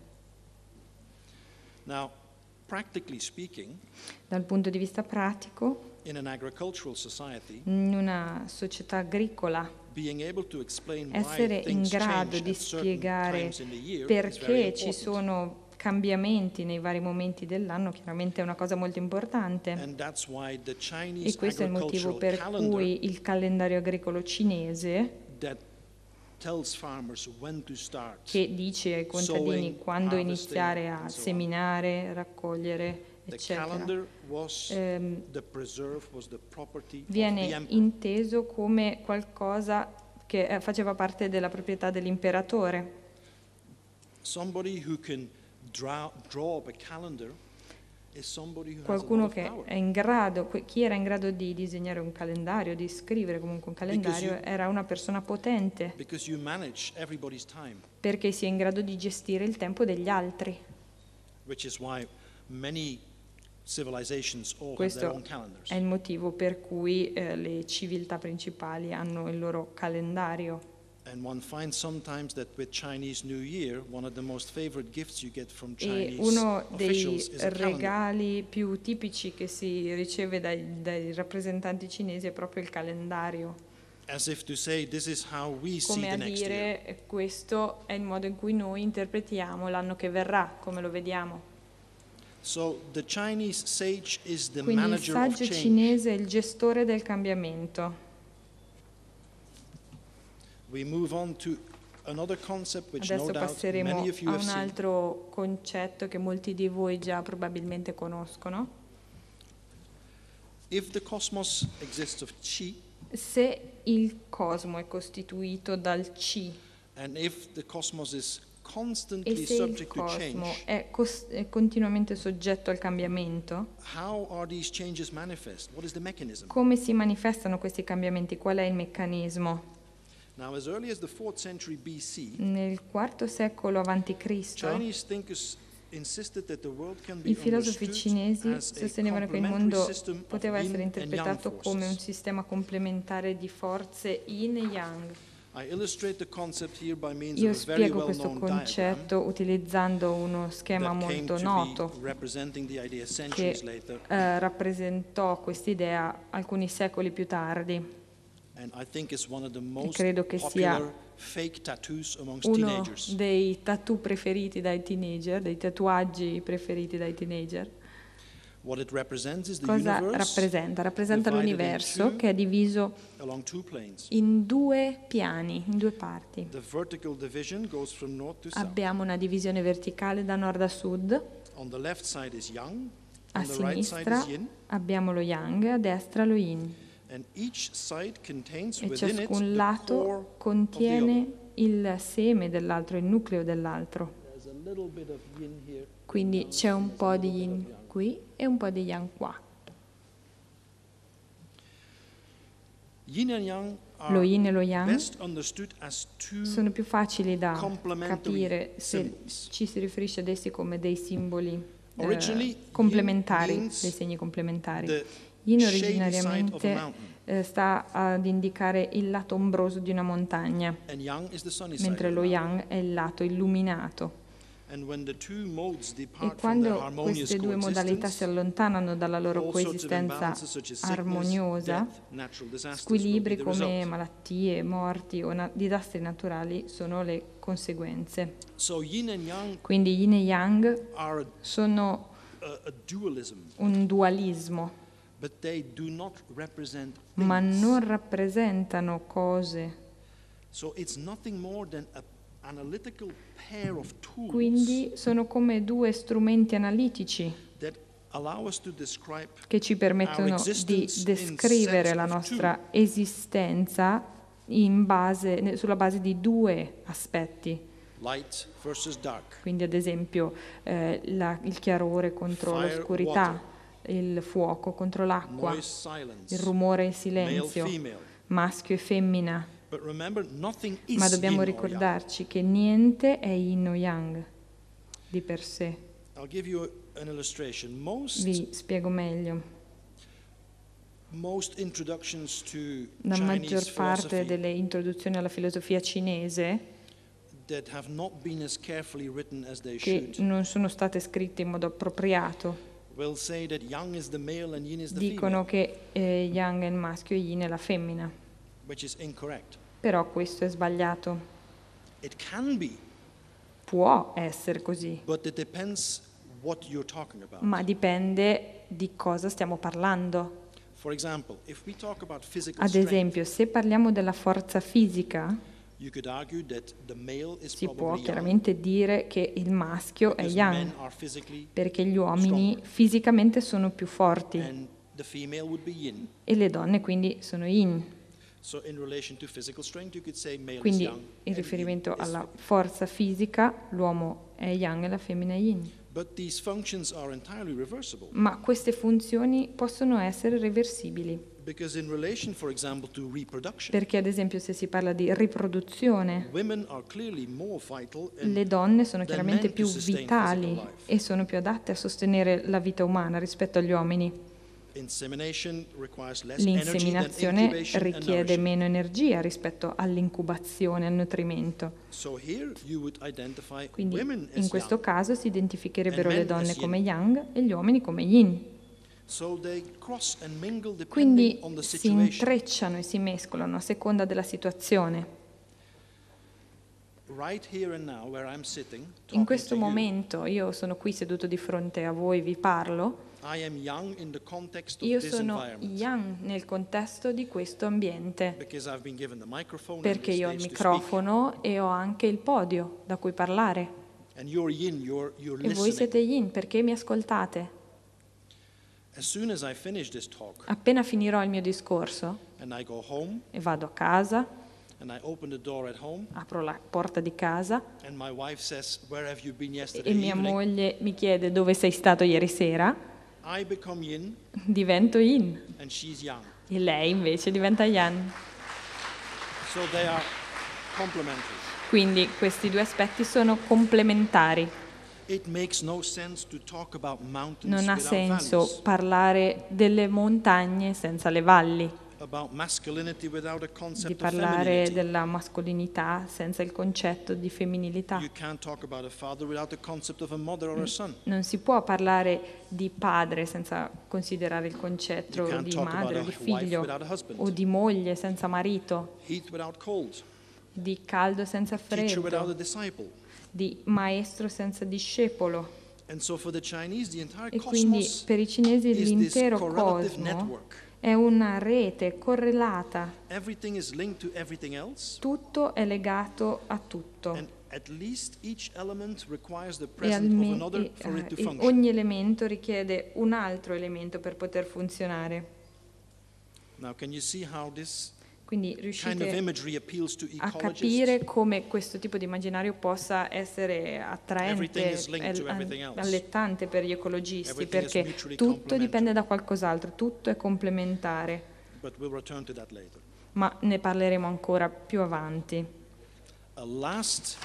Now, practically speaking, Dal punto di vista pratico, in an agricultural society, in una società agricola, being able to explain why essere in things grado change di at certain spiegare times in the year is very perché ci important. sono cambiamenti nei vari momenti dell'anno, chiaramente è una cosa molto importante. And that's why the E Chinese questo è il motivo agricultural per calendar cui il calendario agricolo cinese, that tells farmers when to start che dice ai contadini sowing, quando harvesting, iniziare a and so on. seminare, raccogliere, The eccetera, calendar was ehm, the preserve was the property of the viene emperor. inteso come qualcosa che eh, faceva parte della proprietà dell'imperatore. Somebody who can draw, draw up a calendar is somebody who has a Qualcuno lot of che power. è in grado, que- chi era in grado di disegnare un calendario, di scrivere comunque un calendario, you- era una persona potente, Because you manage everybody's time, perché si è in grado di gestire il tempo degli altri. which is why many civilizations all have their Questo own calendars. è il motivo per cui eh, le civiltà principali hanno il loro calendario. And one finds sometimes that with Chinese New Year, one of the most favorite gifts you get from E Chinese uno dei officials is a calendar. regali più tipici che si riceve dai, dai rappresentanti cinesi è proprio il calendario. As if to say, this is how we see Come the a next year. dire, eh, questo è il modo in cui noi interpretiamo l'anno che verrà, come lo vediamo. So the Chinese sage is the Quindi il manager of saggio change. cinese è il gestore del cambiamento. We move on to another concept which Adesso no doubt passeremo many of you a have un seen. altro concetto che molti di voi già probabilmente conoscono. If the cosmos exists of Qi, Se il cosmo è costituito dal Qi and if the cosmos is e constantly se il subject to cosmo change, è, cos- è continuamente soggetto al cambiamento, how are these changes manifest? What is the mechanism? come si manifestano questi cambiamenti? Qual è il meccanismo? Now, as early as the fourth century B C, Nel quarto secolo avanti Cristo, Chinese thinkers insisted that the world can be i filosofi understood cinesi as a sostenevano che il complementary mondo system of poteva yin essere and yang interpretato come un forces. sistema complementare di forze yin e yang. I illustrate the concept here by means Io of a very spiego questo well-known diagram concetto utilizzando uno schema that came molto to noto be representing the idea che centuries later. eh, rappresentò quest'idea alcuni secoli più tardi. And I think it's one of the most credo che sia popular fake tattoos amongst Uno teenagers. dei tattoo preferiti dai teenager, dei tatuaggi preferiti dai teenager. What it represents is the Cosa universe rappresenta? Rappresenta divided in l'universo two che è diviso along two planes. in due piani, in due parti. The vertical division goes from north to south. Abbiamo una divisione verticale da nord a sud, On the left side is yang, a on the right side sinistra is yin, abbiamo lo yang, a destra lo yin. and each side contains E within it ciascun the core lato of the other. contiene il seme dell'altro, il nucleo dell'altro. There's a little bit of yin here. Quindi c'è un po' di yin qui e un po' di yang qua. Lo yin e lo yang sono più facili da capire se ci si riferisce ad essi come dei simboli eh, complementari, dei segni complementari. Yin originariamente eh, sta ad indicare il lato ombroso di una montagna, mentre lo yang è il lato illuminato. E quando queste due modalità si allontanano dalla loro coesistenza armoniosa, squilibri come malattie, morti o na- disastri naturali sono le conseguenze. Quindi yin e yang sono un dualismo, ma non rappresentano cose. Quindi sono come due strumenti analitici che ci permettono di descrivere la nostra esistenza in base, sulla base di due aspetti. Quindi ad esempio eh, la, il chiarore contro l'oscurità, il fuoco contro l'acqua, il rumore e il silenzio, maschio e femmina. Ma dobbiamo ricordarci che niente è yin o yang di per sé. Vi spiego meglio. La maggior parte delle introduzioni alla filosofia cinese che non sono state scritte in modo appropriato dicono che eh, yang è il maschio e yin è la femmina. Però questo è sbagliato. Può essere così, ma dipende di cosa stiamo parlando. Ad esempio, se parliamo della forza fisica, si può chiaramente dire che il maschio è yang, perché gli uomini fisicamente sono più forti e le donne quindi sono yin. Quindi in riferimento alla forza fisica l'uomo è yang e la femmina è yin. Ma queste funzioni possono essere reversibili. Perché ad esempio se si parla di riproduzione, le donne sono chiaramente più vitali e sono più adatte a sostenere la vita umana rispetto agli uomini. L'inseminazione richiede meno energia rispetto all'incubazione, al nutrimento. Quindi in questo caso si identificherebbero le donne come yang e gli uomini come yin. Quindi si intrecciano e si mescolano a seconda della situazione. In questo momento io sono qui seduto di fronte a voi, vi parlo. Io sono yang nel contesto di questo ambiente, perché io ho il microfono e ho anche il podio da cui parlare. E voi siete yin perché mi ascoltate. Appena finirò il mio discorso e vado a casa, apro la porta di casa e mia moglie mi chiede dove sei stato ieri sera, divento yin e lei invece diventa yang. Quindi questi due aspetti sono complementari. Non ha senso parlare delle montagne senza le valli, di parlare della mascolinità senza il concetto di femminilità. Non si può parlare di padre senza considerare il concetto di madre o di figlio, o di moglie senza marito, di caldo senza freddo, di maestro senza discepolo. E quindi per i cinesi l'intero cosmo è una rete correlata. Tutto è legato a tutto. E, alme- e uh, ogni elemento richiede un altro elemento per poter funzionare. Quindi riuscite a capire come questo tipo di immaginario possa essere attraente e allettante per gli ecologisti, perché tutto dipende da qualcos'altro, tutto è complementare. ma ne parleremo ancora più avanti. A last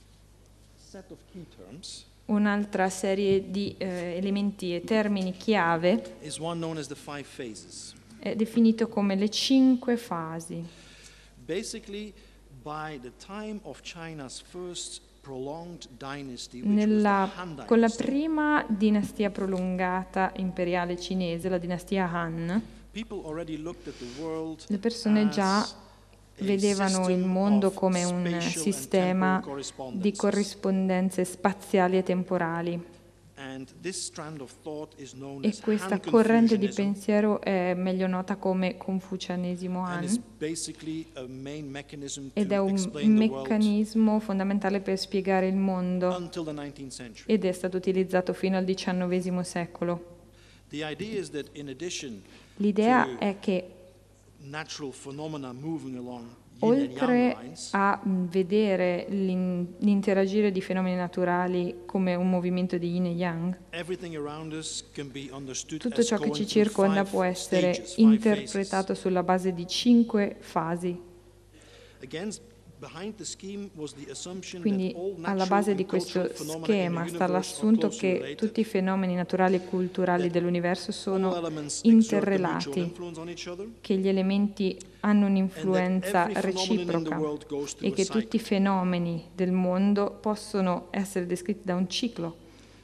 set of key terms Un'altra serie di eh, elementi e termini chiave is one known as the five phases. È definito come le cinque fasi. Basically, by the time of China's first prolonged dynasty, which Nella, was the Han con la dynasty, prima dinastia prolungata imperiale cinese, la dinastia Han, people already looked at the world le persone già as a vedevano il system mondo of come un spatial and sistema temporal correspondences. di corrispondenze spaziali e temporali. And this strand of thought is known E as questa Han corrente di Confucianism, pensiero è meglio nota come confucianesimo and Han is basically a main mechanism ed è to un explain the world meccanismo fondamentale per spiegare il mondo until the nineteenth century. ed è stato utilizzato fino al diciannovesimo secolo. The idea is that in addition L'idea to è che natural phenomena moving along yin and yang oltre lines, a vedere l'in- l'interagire di fenomeni naturali come un movimento di yin e yang, everything around us can be understood tutto as ciò che going ci through circonda five può essere stages, five interpretato sulla base di cinque fasi. phases. Against, behind the scheme was the assumption Quindi that all alla natural base and di questo cultural phenomena in the schema sta universe are l'assunto closely che related, tutti i fenomeni naturali e culturali that dell'universo all sono elements exert a mutual interrelati, influence on each other, che gli elementi hanno un'influenza and that every phenomenon in the reciproca world goes through e a che cycle. tutti i fenomeni del mondo possono essere descritti da un ciclo.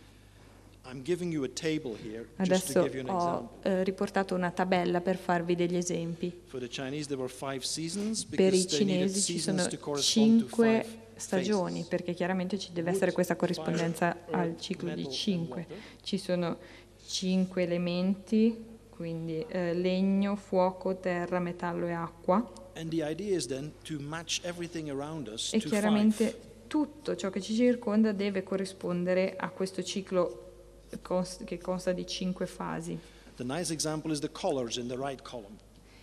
I'm giving you a table here just to Adesso give you an ho example. eh, riportato una tabella per farvi degli esempi. For the Chinese there were five seasons Per i because they needed cinesi ci seasons sono to correspond to cinque five stagioni, phases. perché chiaramente ci deve essere Wood, questa corrispondenza fire, al earth, ciclo di metal and cinque. water. Ci sono cinque elementi, quindi eh, legno, fuoco, terra, metallo e acqua. And the idea is then to match everything around us E to chiaramente five. tutto ciò che ci circonda deve corrispondere a questo ciclo cons- che consta di cinque fasi. The nice example is the colors in the right column.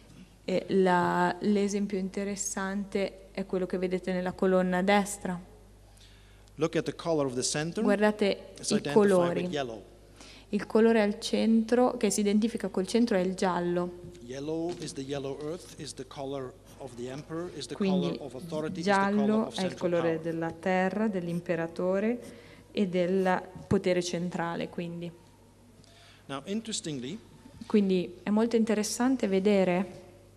E la- l'esempio interessante è quello che vedete nella colonna a destra. Look at the color of the center. Guardate It's i identified colori. with yellow. Il colore al centro, che si identifica col centro, è il giallo. Yellow is the yellow earth, is the color of the emperor, is the Quindi color of authority, is the color giallo of è il central colore power. della terra, dell'imperatore e del potere centrale. Quindi. Now, interestingly, Quindi è molto interessante vedere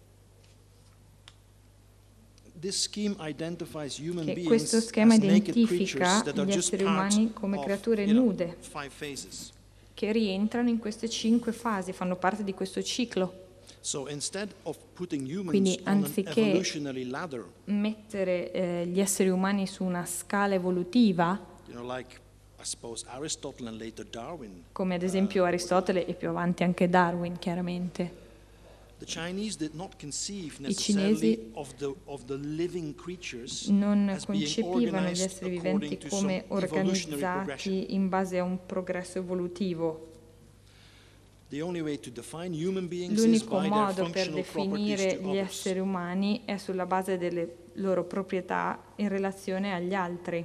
this scheme identifies human che beings questo schema as naked identifica creatures that are gli just esseri part umani come of, creature you know, nude, five phases. che rientrano in queste cinque fasi, fanno parte di questo ciclo. So instead of putting humans Quindi, on an anziché evolutionary ladder, mettere eh, gli esseri umani su una scala evolutiva, you know, like I suppose Aristotle and later Darwin, come ad esempio Aristotele e più avanti anche Darwin, chiaramente. the Chinese did not conceive I cinesi necessarily of the of the living creatures non as being concepivano gli organized esseri according viventi to come some evolutionary progression. organizzati in base a un progresso evolutivo. The only way to define human beings is L'unico by their modo per functional properties definire to gli others. esseri umani è sulla base delle loro proprietà in relazione agli altri,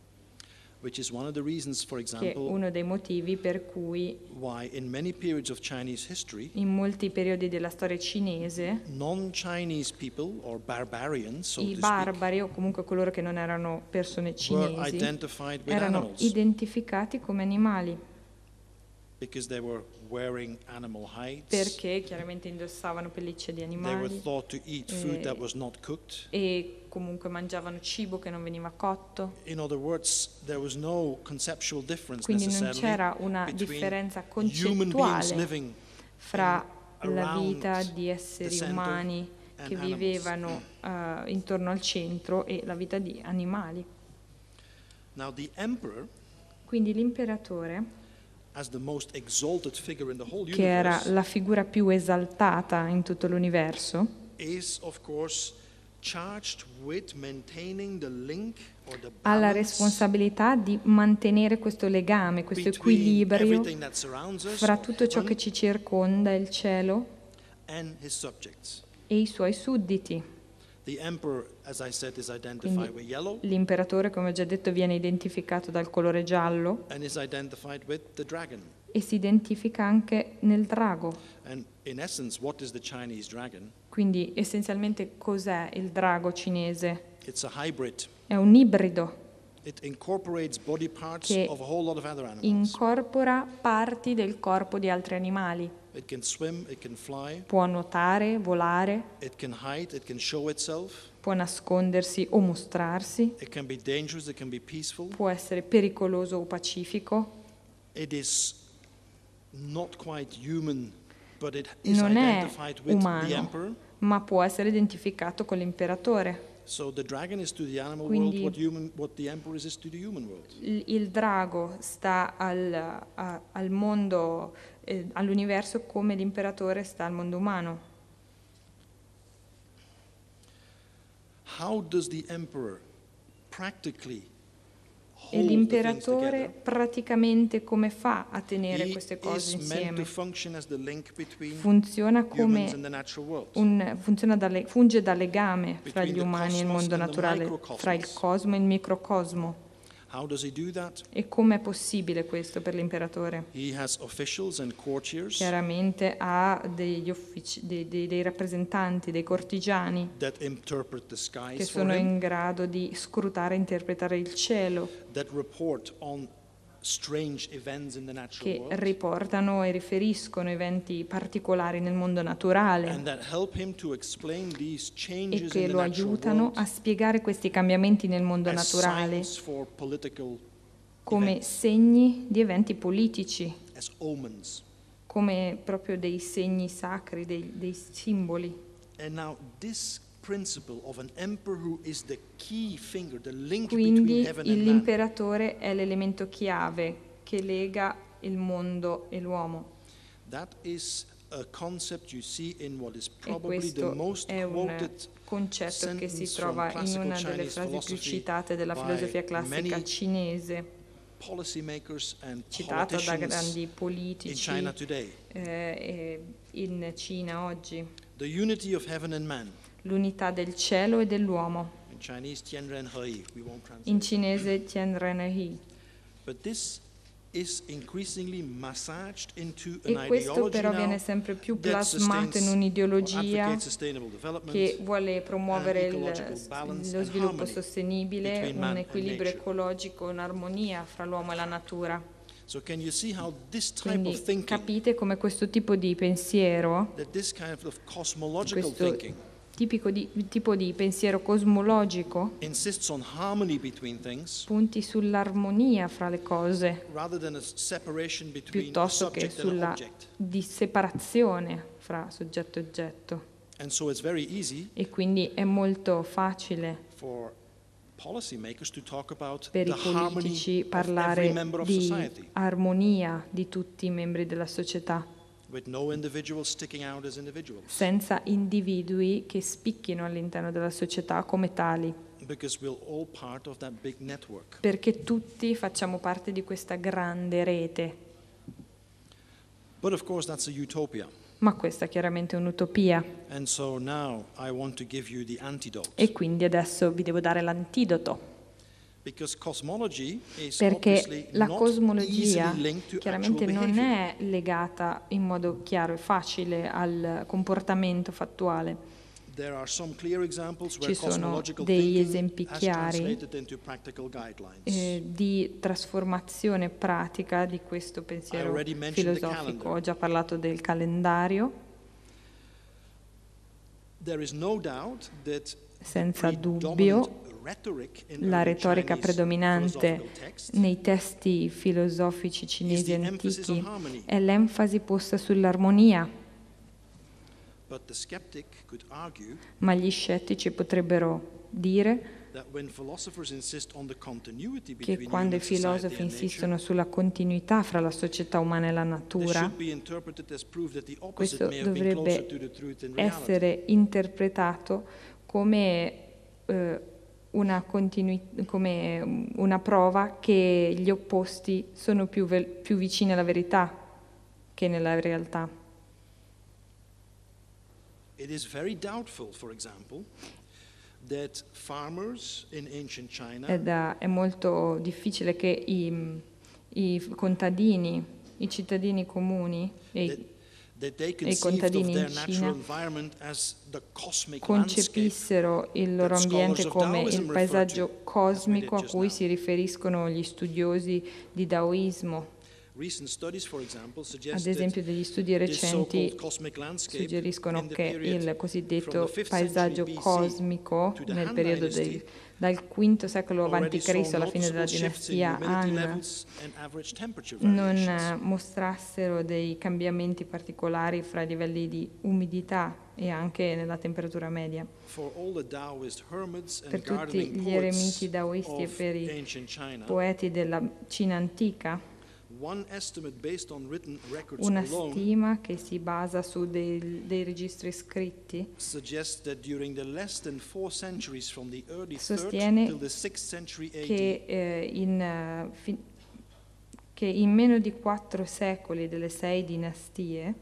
Which is one of the reasons, for che è example, uno dei motivi per cui why in many periods of Chinese history, in molti periodi della storia cinese non-Chinese people or barbarians, so i to speak, barbari o comunque coloro che non erano persone were cinesi identified with erano animals identificati come animali because they were wearing animal hides. perché chiaramente indossavano pellicce di They were animali thought to eat food that Eh, was not cooked. e comunque mangiavano cibo che non veniva cotto. In other words, there was no conceptual difference Quindi non necessarily c'era una between differenza human beings concettuale living fra in- la around vita di the esseri center umani and che animals. vivevano eh, intorno al centro e la vita di animali. Now the emperor, Quindi l'imperatore, as the most exalted figure in the whole che era universe, la figura più esaltata in tutto l'universo, is of course charged with maintaining the link or the ha la balance responsabilità di mantenere questo legame, questo between equilibrio everything that surrounds us fra tutto ciò che heaven, ci circonda, il cielo, and his subjects. e i suoi sudditi. The emperor, as I said, is identified Quindi with yellow l'imperatore, come ho già detto, viene identificato dal colore giallo and is identified with the dragon. e si identifica anche nel drago. And in essence, what is the Chinese dragon? Quindi essenzialmente cos'è il drago cinese? It's a hybrid. È un ibrido It incorporates body parts che of a whole lot of other animals. incorpora parti del corpo di altri animali. It can swim, it can fly, Può nuotare, volare, it can hide, it can show itself. può nascondersi o mostrarsi, It can be dangerous, it can be peaceful. può essere pericoloso o pacifico. It is not quite human, but it is Non è identified with the umano, emperor. ma può essere identificato con l'imperatore. So the dragon is to the animal Quindi- world what human, what the emperor is to the human world. Il, il drago sta al, a- al mondo, eh, all'universo come l'imperatore sta al mondo umano. How does the emperor practically E hold the things l'imperatore together? praticamente come fa a tenere He queste cose is meant to insieme? function as the link between Funziona humans come and the natural world. un, funziona da le- funge da legame fra Between gli the umani e il cosmos mondo and the naturale, microcosmos. fra il cosmo e il microcosmo. How does he do that? E com'è possibile questo per l'imperatore? He has officials and courtiers Chiaramente ha degli uffici- dei, dei- dei rappresentanti, dei cortigiani that interpret the che skies for sono him, in grado di scrutare e interpretare il cielo, that report on strange events in the natural che world, riportano e riferiscono eventi particolari nel mondo naturale and that help him to explain these e changes che in the lo natural aiutano world a spiegare questi cambiamenti nel mondo as naturale signs for political come events, segni di eventi politici, as omens. come proprio dei segni sacri, dei, dei simboli. And now this principle of an emperor who is the key finger, the link Quindi between heaven and man, l'imperatore è l'elemento chiave che lega il mondo e l'uomo. that is a concept you see in what is E probably the questo most è un quoted concetto che si sentence trova from in una classical delle Chinese frasi più philosophy citate della by filosofia classica many cinese, policymakers and citata da politicians grandi in politici China today. eh, in Cina oggi. The unity of heaven and man. L'unità del cielo e dell'uomo. In Chinese, Tianren He. We won't translate. In cinese Tianren He. But this is increasingly massaged into E an questo ideology però now viene sempre più that plasmato in sustains or un'ideologia advocates sustainable development, che vuole promuovere and il- ecological balance lo and sviluppo harmony sostenibile, between man un and equilibrio nature. ecologico, un'armonia fra l'uomo e la natura. So can you see how this type Quindi of thinking, capite come questo tipo di pensiero, that this kind of cosmological questo thinking tipico di, tipo di pensiero cosmologico, insists on harmony between things punti sull'armonia fra le cose rather than a separation between a piuttosto che subject and an sulla object. di separazione fra soggetto e oggetto. And so it's very easy E quindi è molto facile for policymakers to talk about per the i politici harmony of every parlare member of di society, armonia di tutti i membri della società, with no individual sticking out as individuals, senza individui che spicchino all'interno della società come tali, because we're all part of that big network. perché tutti facciamo parte di questa grande rete. But of course that's a utopia. Ma questa chiaramente è un'utopia And so now I want to give you the antidote. e quindi adesso vi devo dare l'antidoto, Because cosmology is perché obviously la not cosmologia easily linked to chiaramente actual non behavior. è legata in modo chiaro e facile al comportamento fattuale. There are some clear examples where Ci sono cosmological degli thinking esempi has chiari translated into practical guidelines. eh, di trasformazione pratica di questo I pensiero already mentioned the filosofico. calendar. Ho già parlato del calendario, There is no doubt that senza predominant dubbio rhetoric in la early retorica Chinese predominante philosophical texts nei testi filosofici is cinesi the emphasis on antichi harmony. è l'enfasi posta sull'armonia, But the skeptic could argue ma gli scettici potrebbero dire that when philosophers insist on the continuity che between quando i human society filosofi and insistono nature, sulla continuità fra la società umana e la this natura, should be interpreted as proof that the opposite questo may have been closer dovrebbe to the truth in reality. essere interpretato come, eh, una continui- come una prova che gli opposti sono più, ve- più vicini alla verità che nella realtà. It is very doubtful, for example, that farmers in ancient China Ed è è molto difficile che i, i contadini, i cittadini comuni, e i- that, e i contadini in Cina concepissero il loro ambiente come il paesaggio cosmico a cui si riferiscono gli studiosi di Daoismo. Ad esempio, degli studi recenti suggeriscono che il cosiddetto paesaggio cosmico nel periodo del, dal quinto secolo avanti Cristo alla fine della dinastia Han non mostrassero dei cambiamenti particolari fra i livelli di umidità e anche nella temperatura media. Per tutti gli eremiti daoisti e per i poeti della Cina antica, una stima che si basa su dei, dei registri scritti sostiene che, eh, in, uh, fi, che in meno di quattro secoli delle sei dinastie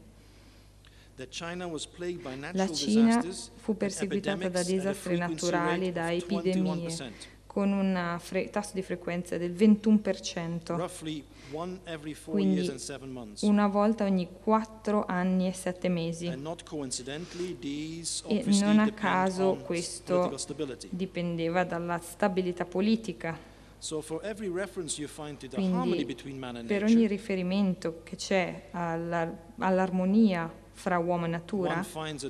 la Cina fu perseguitata da disastri naturali, da epidemie, con un tasso di frequenza del ventuno per cento, quindi una volta ogni quattro anni e sette mesi. E non a caso questo dipendeva dalla stabilità politica. Quindi per ogni riferimento che c'è all'armonia fra uomo e natura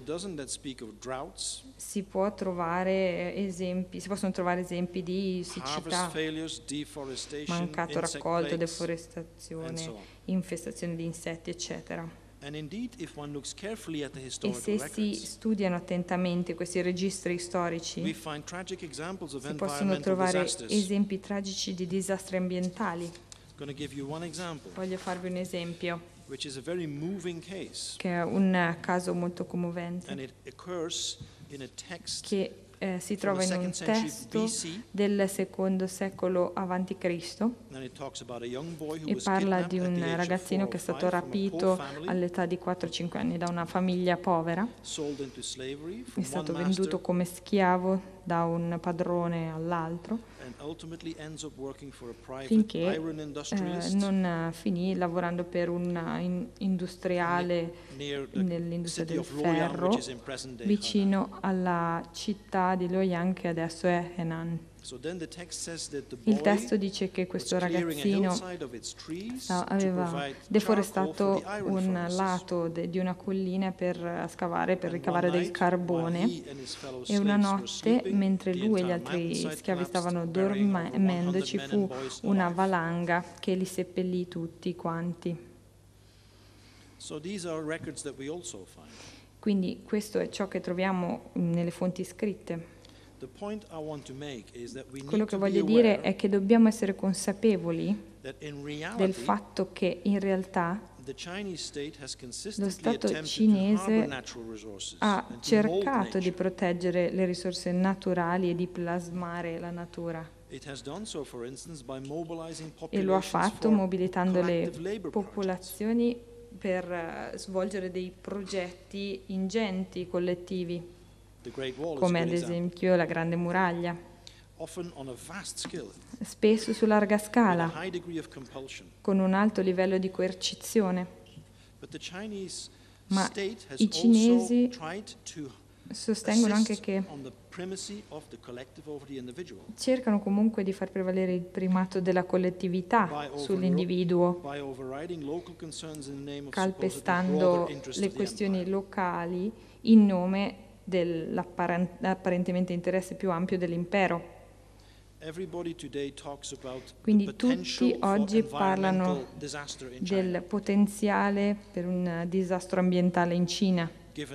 si può trovare esempi, si possono trovare esempi di siccità, mancato raccolto, deforestazione, infestazione di insetti, eccetera. E se si studiano attentamente questi registri storici, si possono trovare esempi tragici di disastri ambientali. Voglio farvi un esempio, which is a very moving case. Che è un caso molto commovente, And it occurs in a text che eh, si trova in un testo del secondo secolo avanti Cristo e parla di un ragazzino che è stato rapito all'età di quattro cinque anni da una famiglia povera, è stato venduto come schiavo da un padrone all'altro finché eh, non finì lavorando per un in, industriale nell'industria del ferro vicino alla città di Luoyang, che adesso è Henan. Il testo dice che questo ragazzino aveva deforestato un lato de, di una collina per scavare, per ricavare del carbone, e una notte, mentre lui e gli altri schiavi stavano dormendo, ci fu una valanga che li seppellì tutti quanti. Quindi questo è ciò che troviamo nelle fonti scritte. Quello che voglio dire è che dobbiamo essere consapevoli del fatto che in realtà lo Stato cinese ha cercato di proteggere le risorse naturali e di plasmare la natura. E lo ha fatto mobilitando le popolazioni per svolgere dei progetti ingenti collettivi, come ad esempio la Grande Muraglia, spesso su larga scala, con un alto livello di coercizione. Ma i cinesi sostengono anche che cercano comunque di far prevalere il primato della collettività sull'individuo, calpestando le questioni locali in nome dell'apparentemente interesse più ampio dell'impero. Quindi tutti oggi parlano del potenziale per un disastro ambientale in Cina,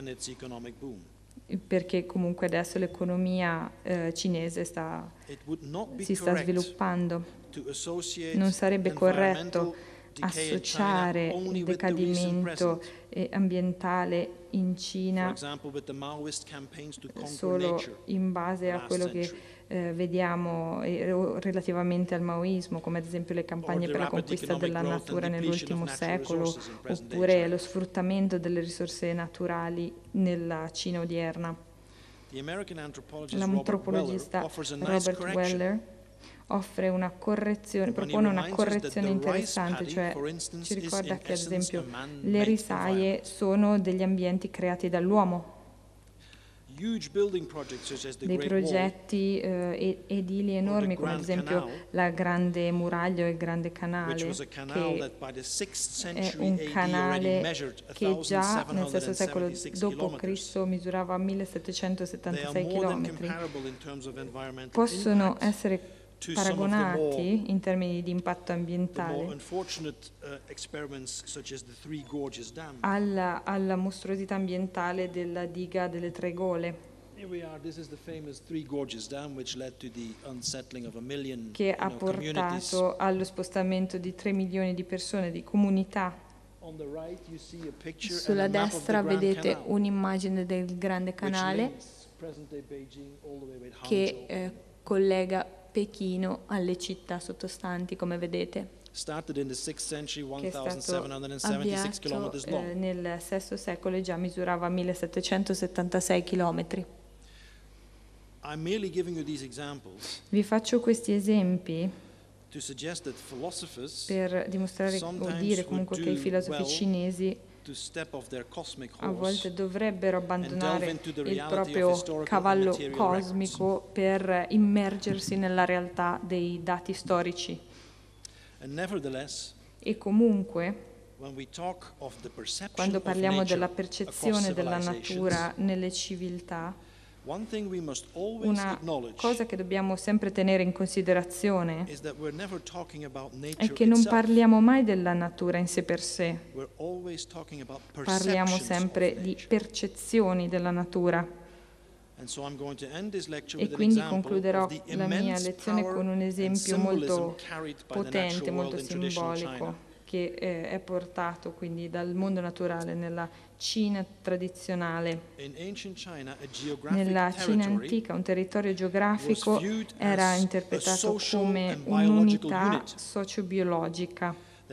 perché comunque adesso l'economia eh, cinese sta, si sta sviluppando. Non sarebbe corretto associare il decadimento ambientale in Cina solo in base a quello che eh, vediamo eh, relativamente al maoismo, come ad esempio le campagne per la conquista della natura nell'ultimo secolo, oppure lo sfruttamento delle risorse naturali nella Cina odierna. L'antropologista Robert Weller offre una correzione, propone una correzione interessante, cioè ci ricorda che ad esempio le risaie sono degli ambienti creati dall'uomo. Dei progetti eh, edili enormi come ad esempio la Grande Muraglia o il Grande Canale, che è un canale che già nel sesto secolo dopo Cristo misurava millesettecentosettantasei chilometri. Possono essere paragonati in termini di impatto ambientale alla, alla mostruosità ambientale della diga delle Tre Gole, che ha portato allo spostamento di tre milioni di persone, di comunità. Sulla destra vedete un'immagine del Grande Canale che eh, collega Pechino alle città sottostanti, come vedete, che è stato avviato eh, nel sesto secolo e già misurava millesettecentosettantasei chilometri. Vi faccio questi esempi per dimostrare o dire comunque che i filosofi cinesi a volte dovrebbero abbandonare il proprio cavallo cosmico per immergersi nella realtà dei dati storici. E comunque, quando parliamo della percezione della natura nelle civiltà, una cosa che dobbiamo sempre tenere in considerazione è che non parliamo mai della natura in sé per sé, parliamo sempre di percezioni della natura. E quindi concluderò la mia lezione con un esempio molto potente, molto simbolico, che eh, è portato quindi dal mondo naturale nella Cina tradizionale. Nella Cina antica un territorio geografico era interpretato come un'unità sociobiologica,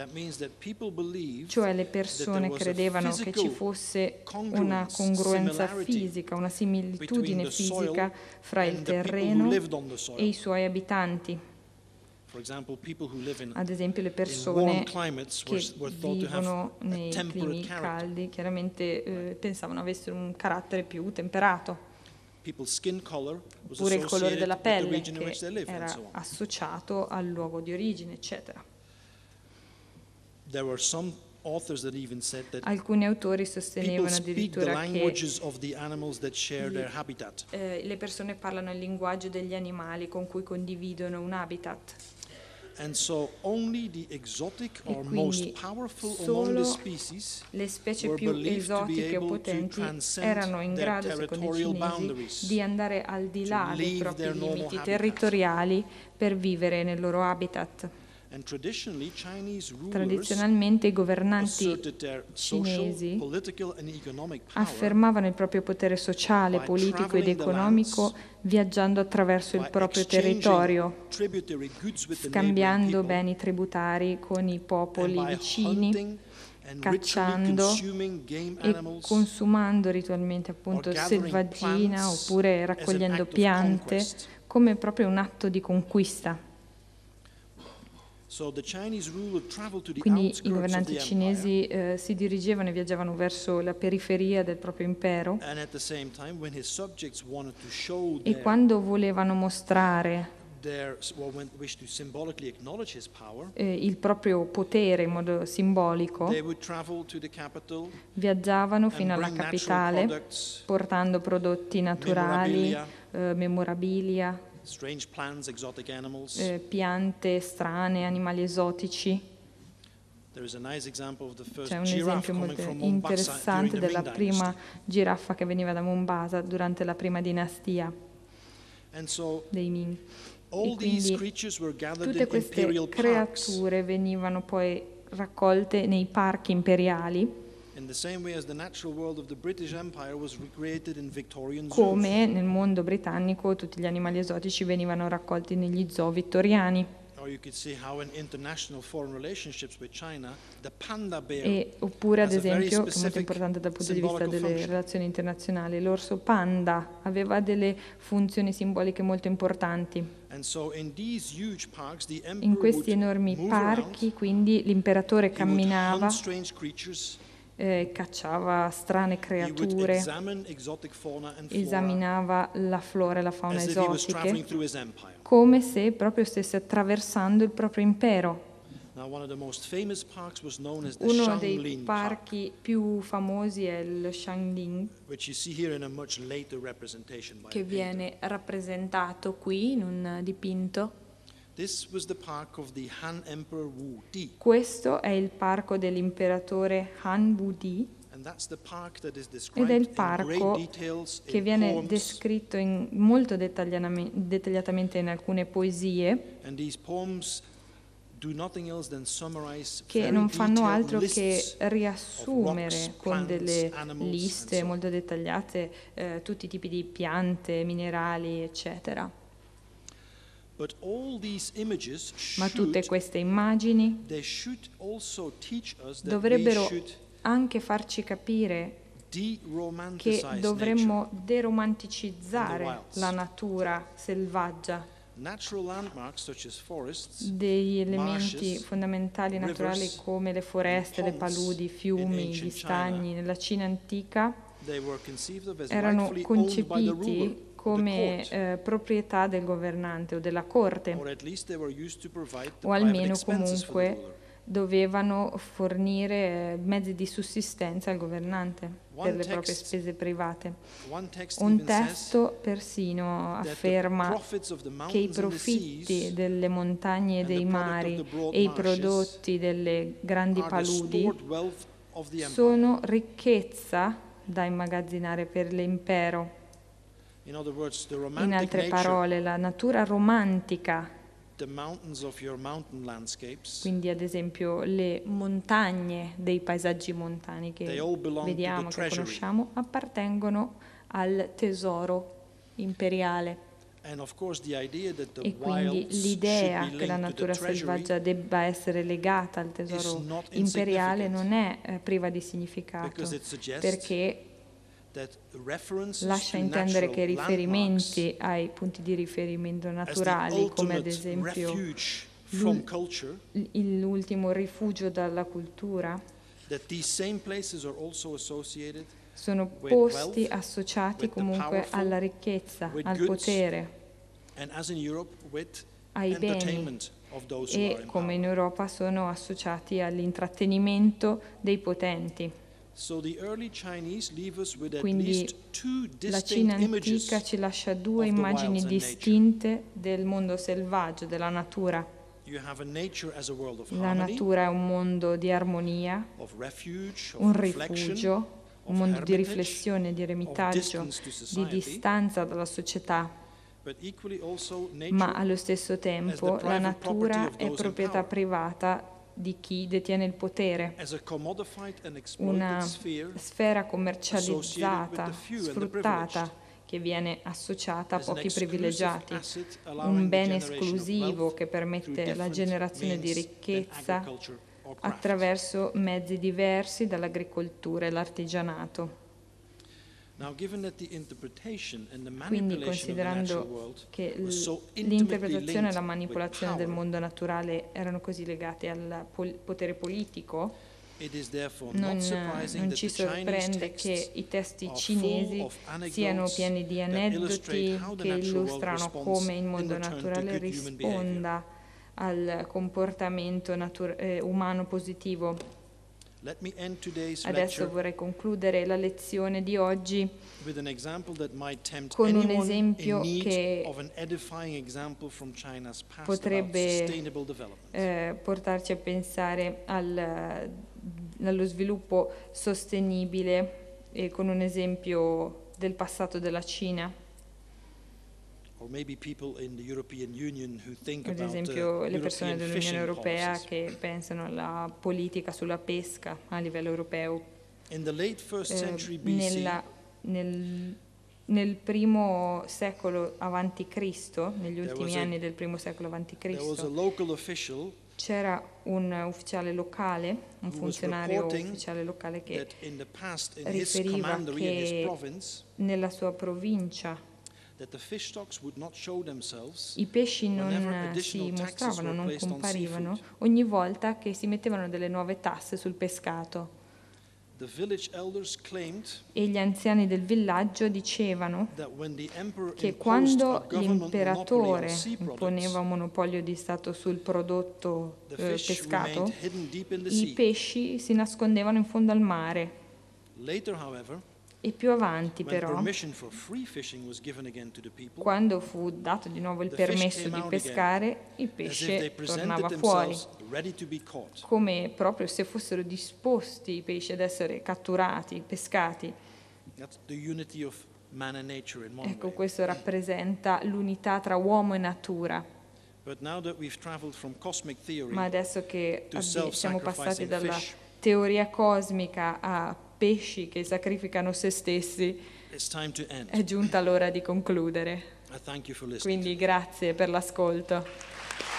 cioè le persone credevano che ci fosse una congruenza fisica, una similitudine fisica fra il terreno e i suoi abitanti. Ad esempio le persone che vivono nei climi caldi chiaramente eh, pensavano avessero un carattere più temperato, oppure il colore della pelle che era associato al luogo di origine, eccetera. Alcuni autori sostenevano addirittura che eh, le persone parlano il linguaggio degli animali con cui condividono un habitat. And so only the exotic E or most quindi powerful among solo the species le specie were più believed to be esotiche o able to potenti transcend erano in their grado, secondo i territorial cinesi, boundaries, di andare al di là to dei leave propri their normal limiti habitat. territoriali per vivere nel loro habitat. And traditionally, Chinese rulers Tradizionalmente i governanti asserted their social, cinesi political and economic power affermavano il proprio potere sociale, by politico ed traveling the economico lands, viaggiando attraverso il by proprio exchanging territorio, tributary goods with the scambiando neighboring people, beni tributari con i and popoli by vicini, hunting and ritually cacciando consuming game e animals consumando ritualmente appunto or gathering selvaggina plants oppure as an raccogliendo act of piante conquest. come proprio un atto di conquista. So the Chinese ruler traveled to the Quindi i outskirts of governanti the empire, cinesi eh, si dirigevano e viaggiavano verso la periferia del proprio impero and at the same time, when his subjects wanted to show e their, quando volevano mostrare their well, when wished to symbolically acknowledge his power, eh, il proprio potere in modo simbolico, they would travel to the capital viaggiavano and fino alla bring natural capitale products, portando prodotti naturali, memorabilia, eh, memorabilia, strange plants, exotic animals. eh, piante strane, animali esotici. There is a nice example of the first C'è un giraffe esempio coming molto from Mombasa interessante during the della Ming prima Dynasty. giraffa che veniva da Mombasa durante la prima dinastia And so dei Ming. all E these quindi creatures were gathered tutte in queste imperial parks. creature venivano poi raccolte nei parchi imperiali, In the same way as the natural world of the British Empire was recreated in Victorian zoos. come nel mondo britannico tutti gli animali esotici venivano raccolti negli zoo vittoriani. or you could see how in international foreign relationships with China, the panda bear E, oppure, ad has a very esempio, che è molto specific importante dal punto di vista symbolical delle function. relazioni internazionali, l'orso panda aveva delle funzioni simboliche molto importanti. And so in these huge parks, the In emperor questi would enormi move parchi, around, quindi, l'imperatore he would camminava, hunt strange creatures, eh, cacciava strane he would creature, examine exotic fauna and flora esaminava la flora e la fauna as if he was traveling esotiche, through his empire. come se proprio stesse attraversando il proprio impero. Now, one of the most famous parks was known as the Uno dei Shanglin Park, parchi più famosi è il Shangling, which you see here in a much later representation by che a painter. viene rappresentato qui in un dipinto. This was the park of the Han Emperor Wu Di, Questo è il parco dell'imperatore Han Wudi, and that's the park that is ed described è il in parco great details che in viene poems, descritto in molto dettagliatame- dettagliatamente in alcune poesie, and these poems do nothing else than summarize che very non fanno detailed altro che lists riassumere of rocks, con delle plants, animals, liste and so on. molto dettagliate eh, tutti i tipi di piante, minerali, eccetera. But all these images Ma tutte should, queste immagini they should also teach us that we dovrebbero should anche farci capire che de-romanticize dovremmo nature. deromanticizzare wilds. la natura selvaggia. Natural landmarks such as forests, Degli elementi marshes, fondamentali naturali rivers, come le foreste, le ponds paludi, i in fiumi, ancient gli stagni China, nella Cina antica they were conceived of as erano rightfully owned by the ruler, concepiti the come court, eh, proprietà del governante o della corte, or at least they were used to provide the o private almeno expenses for the comunque ruler. dovevano fornire eh, mezzi di sussistenza al governante One per le proprie text- spese private. One text Un even says testo persino that the afferma profits of the che i mountains and the profitti seas delle montagne e and the dei product mari of the broad e i marshes prodotti delle grandi are the paludi stored wealth of the empire. sono ricchezza da immagazzinare per l'impero. In other words, the In romantic altre nature, parole, la natura romantica, the mountains of your mountain landscapes, quindi ad esempio le montagne dei paesaggi montani they che all belong to vediamo, the che treasury. conosciamo, appartengono al tesoro imperiale. And of course the idea that the E quindi wilds l'idea should be che la linked to the natura treasury selvaggia debba essere legata al is tesoro not imperiale insignificant, non è eh, priva di significato, because it suggests perché that references lascia to intendere natural che i riferimenti landmarks ai punti di riferimento as the naturali, come ad ultimate esempio refuge from l'ul- culture, l- l'ultimo rifugio dalla cultura, that these same places are also associated sono with posti wealth, associati with the comunque powerful, alla ricchezza, with al goods, potere, and as in Europe with ai beni, entertainment of those who are e in come in power. Europa sono associati all'intrattenimento dei potenti. So the early Chinese leave us with at Quindi least two la Cina distinct images antica ci lascia due of the immagini wilds and distinte del mondo selvaggio, della natura. You have a nature as a world of La harmony, natura è un mondo di armonia, of refuge, un of reflection, rifugio, un of mondo di hermitage, riflessione, di of eremitaggio, distance to di society, distanza dalla società, but equally also ma nature allo stesso tempo la private natura property of è those in proprietà power. privata di chi detiene il potere, as a commodified and exploited una sphere sfera commercializzata, associated with the few and the sfruttata, privileged. che viene associata a as an pochi exclusive privilegiati, asset allowing un the bene generation of esclusivo wealth che through permette la different generazione di means than ricchezza agriculture or craft. attraverso mezzi diversi dall'agricoltura e l'artigianato. Now, given that the interpretation and the Quindi, manipulation of the natural considerando world che was so l- intimately l'interpretazione e linked la with manipolazione del power, mondo naturale erano così legate al pol- potere politico, it is therefore non, not surprising non that ci the Chinese sorprende texts che i testi are cinesi full of anecdotes siano pieni di that illustrate aneddoti how the che natural world illustrano responds come il in mondo return to naturale good human behavior. risponda al comportamento natur- eh, umano positivo. Let me end today's Adesso lecture vorrei concludere la lezione di oggi with an example that might tempt con un anyone esempio in need che of an edifying example from China's past about potrebbe sustainable development. eh, portarci a pensare al, allo sviluppo sostenibile, e con un esempio del passato della Cina. Or maybe people in the European Union who think Ad about esempio uh, le persone European dell'Unione fishing Europea policies. che pensano alla politica sulla pesca a livello europeo. In the late first Eh, century B C, nella- nel nel primo secolo avanti Cristo, negli ultimi anni del primo secolo avanti Cristo, c'era un ufficiale locale, un funzionario ufficiale locale che riferiva che nella sua provincia i pesci non si mostravano, non comparivano ogni volta che si mettevano delle nuove tasse sul pescato. E gli anziani del villaggio dicevano che quando l'imperatore imponeva un monopolio di Stato sul prodotto eh, pescato, i pesci si nascondevano in fondo al mare. E più avanti però, quando fu dato di nuovo il permesso di pescare, il pesce tornava fuori, come proprio se fossero disposti i pesci ad essere catturati, pescati. Ecco, questo rappresenta l'unità tra uomo e natura. Ma adesso che siamo passati dalla teoria cosmica a pesci che sacrificano se stessi, è giunta l'ora di concludere. Quindi grazie per l'ascolto.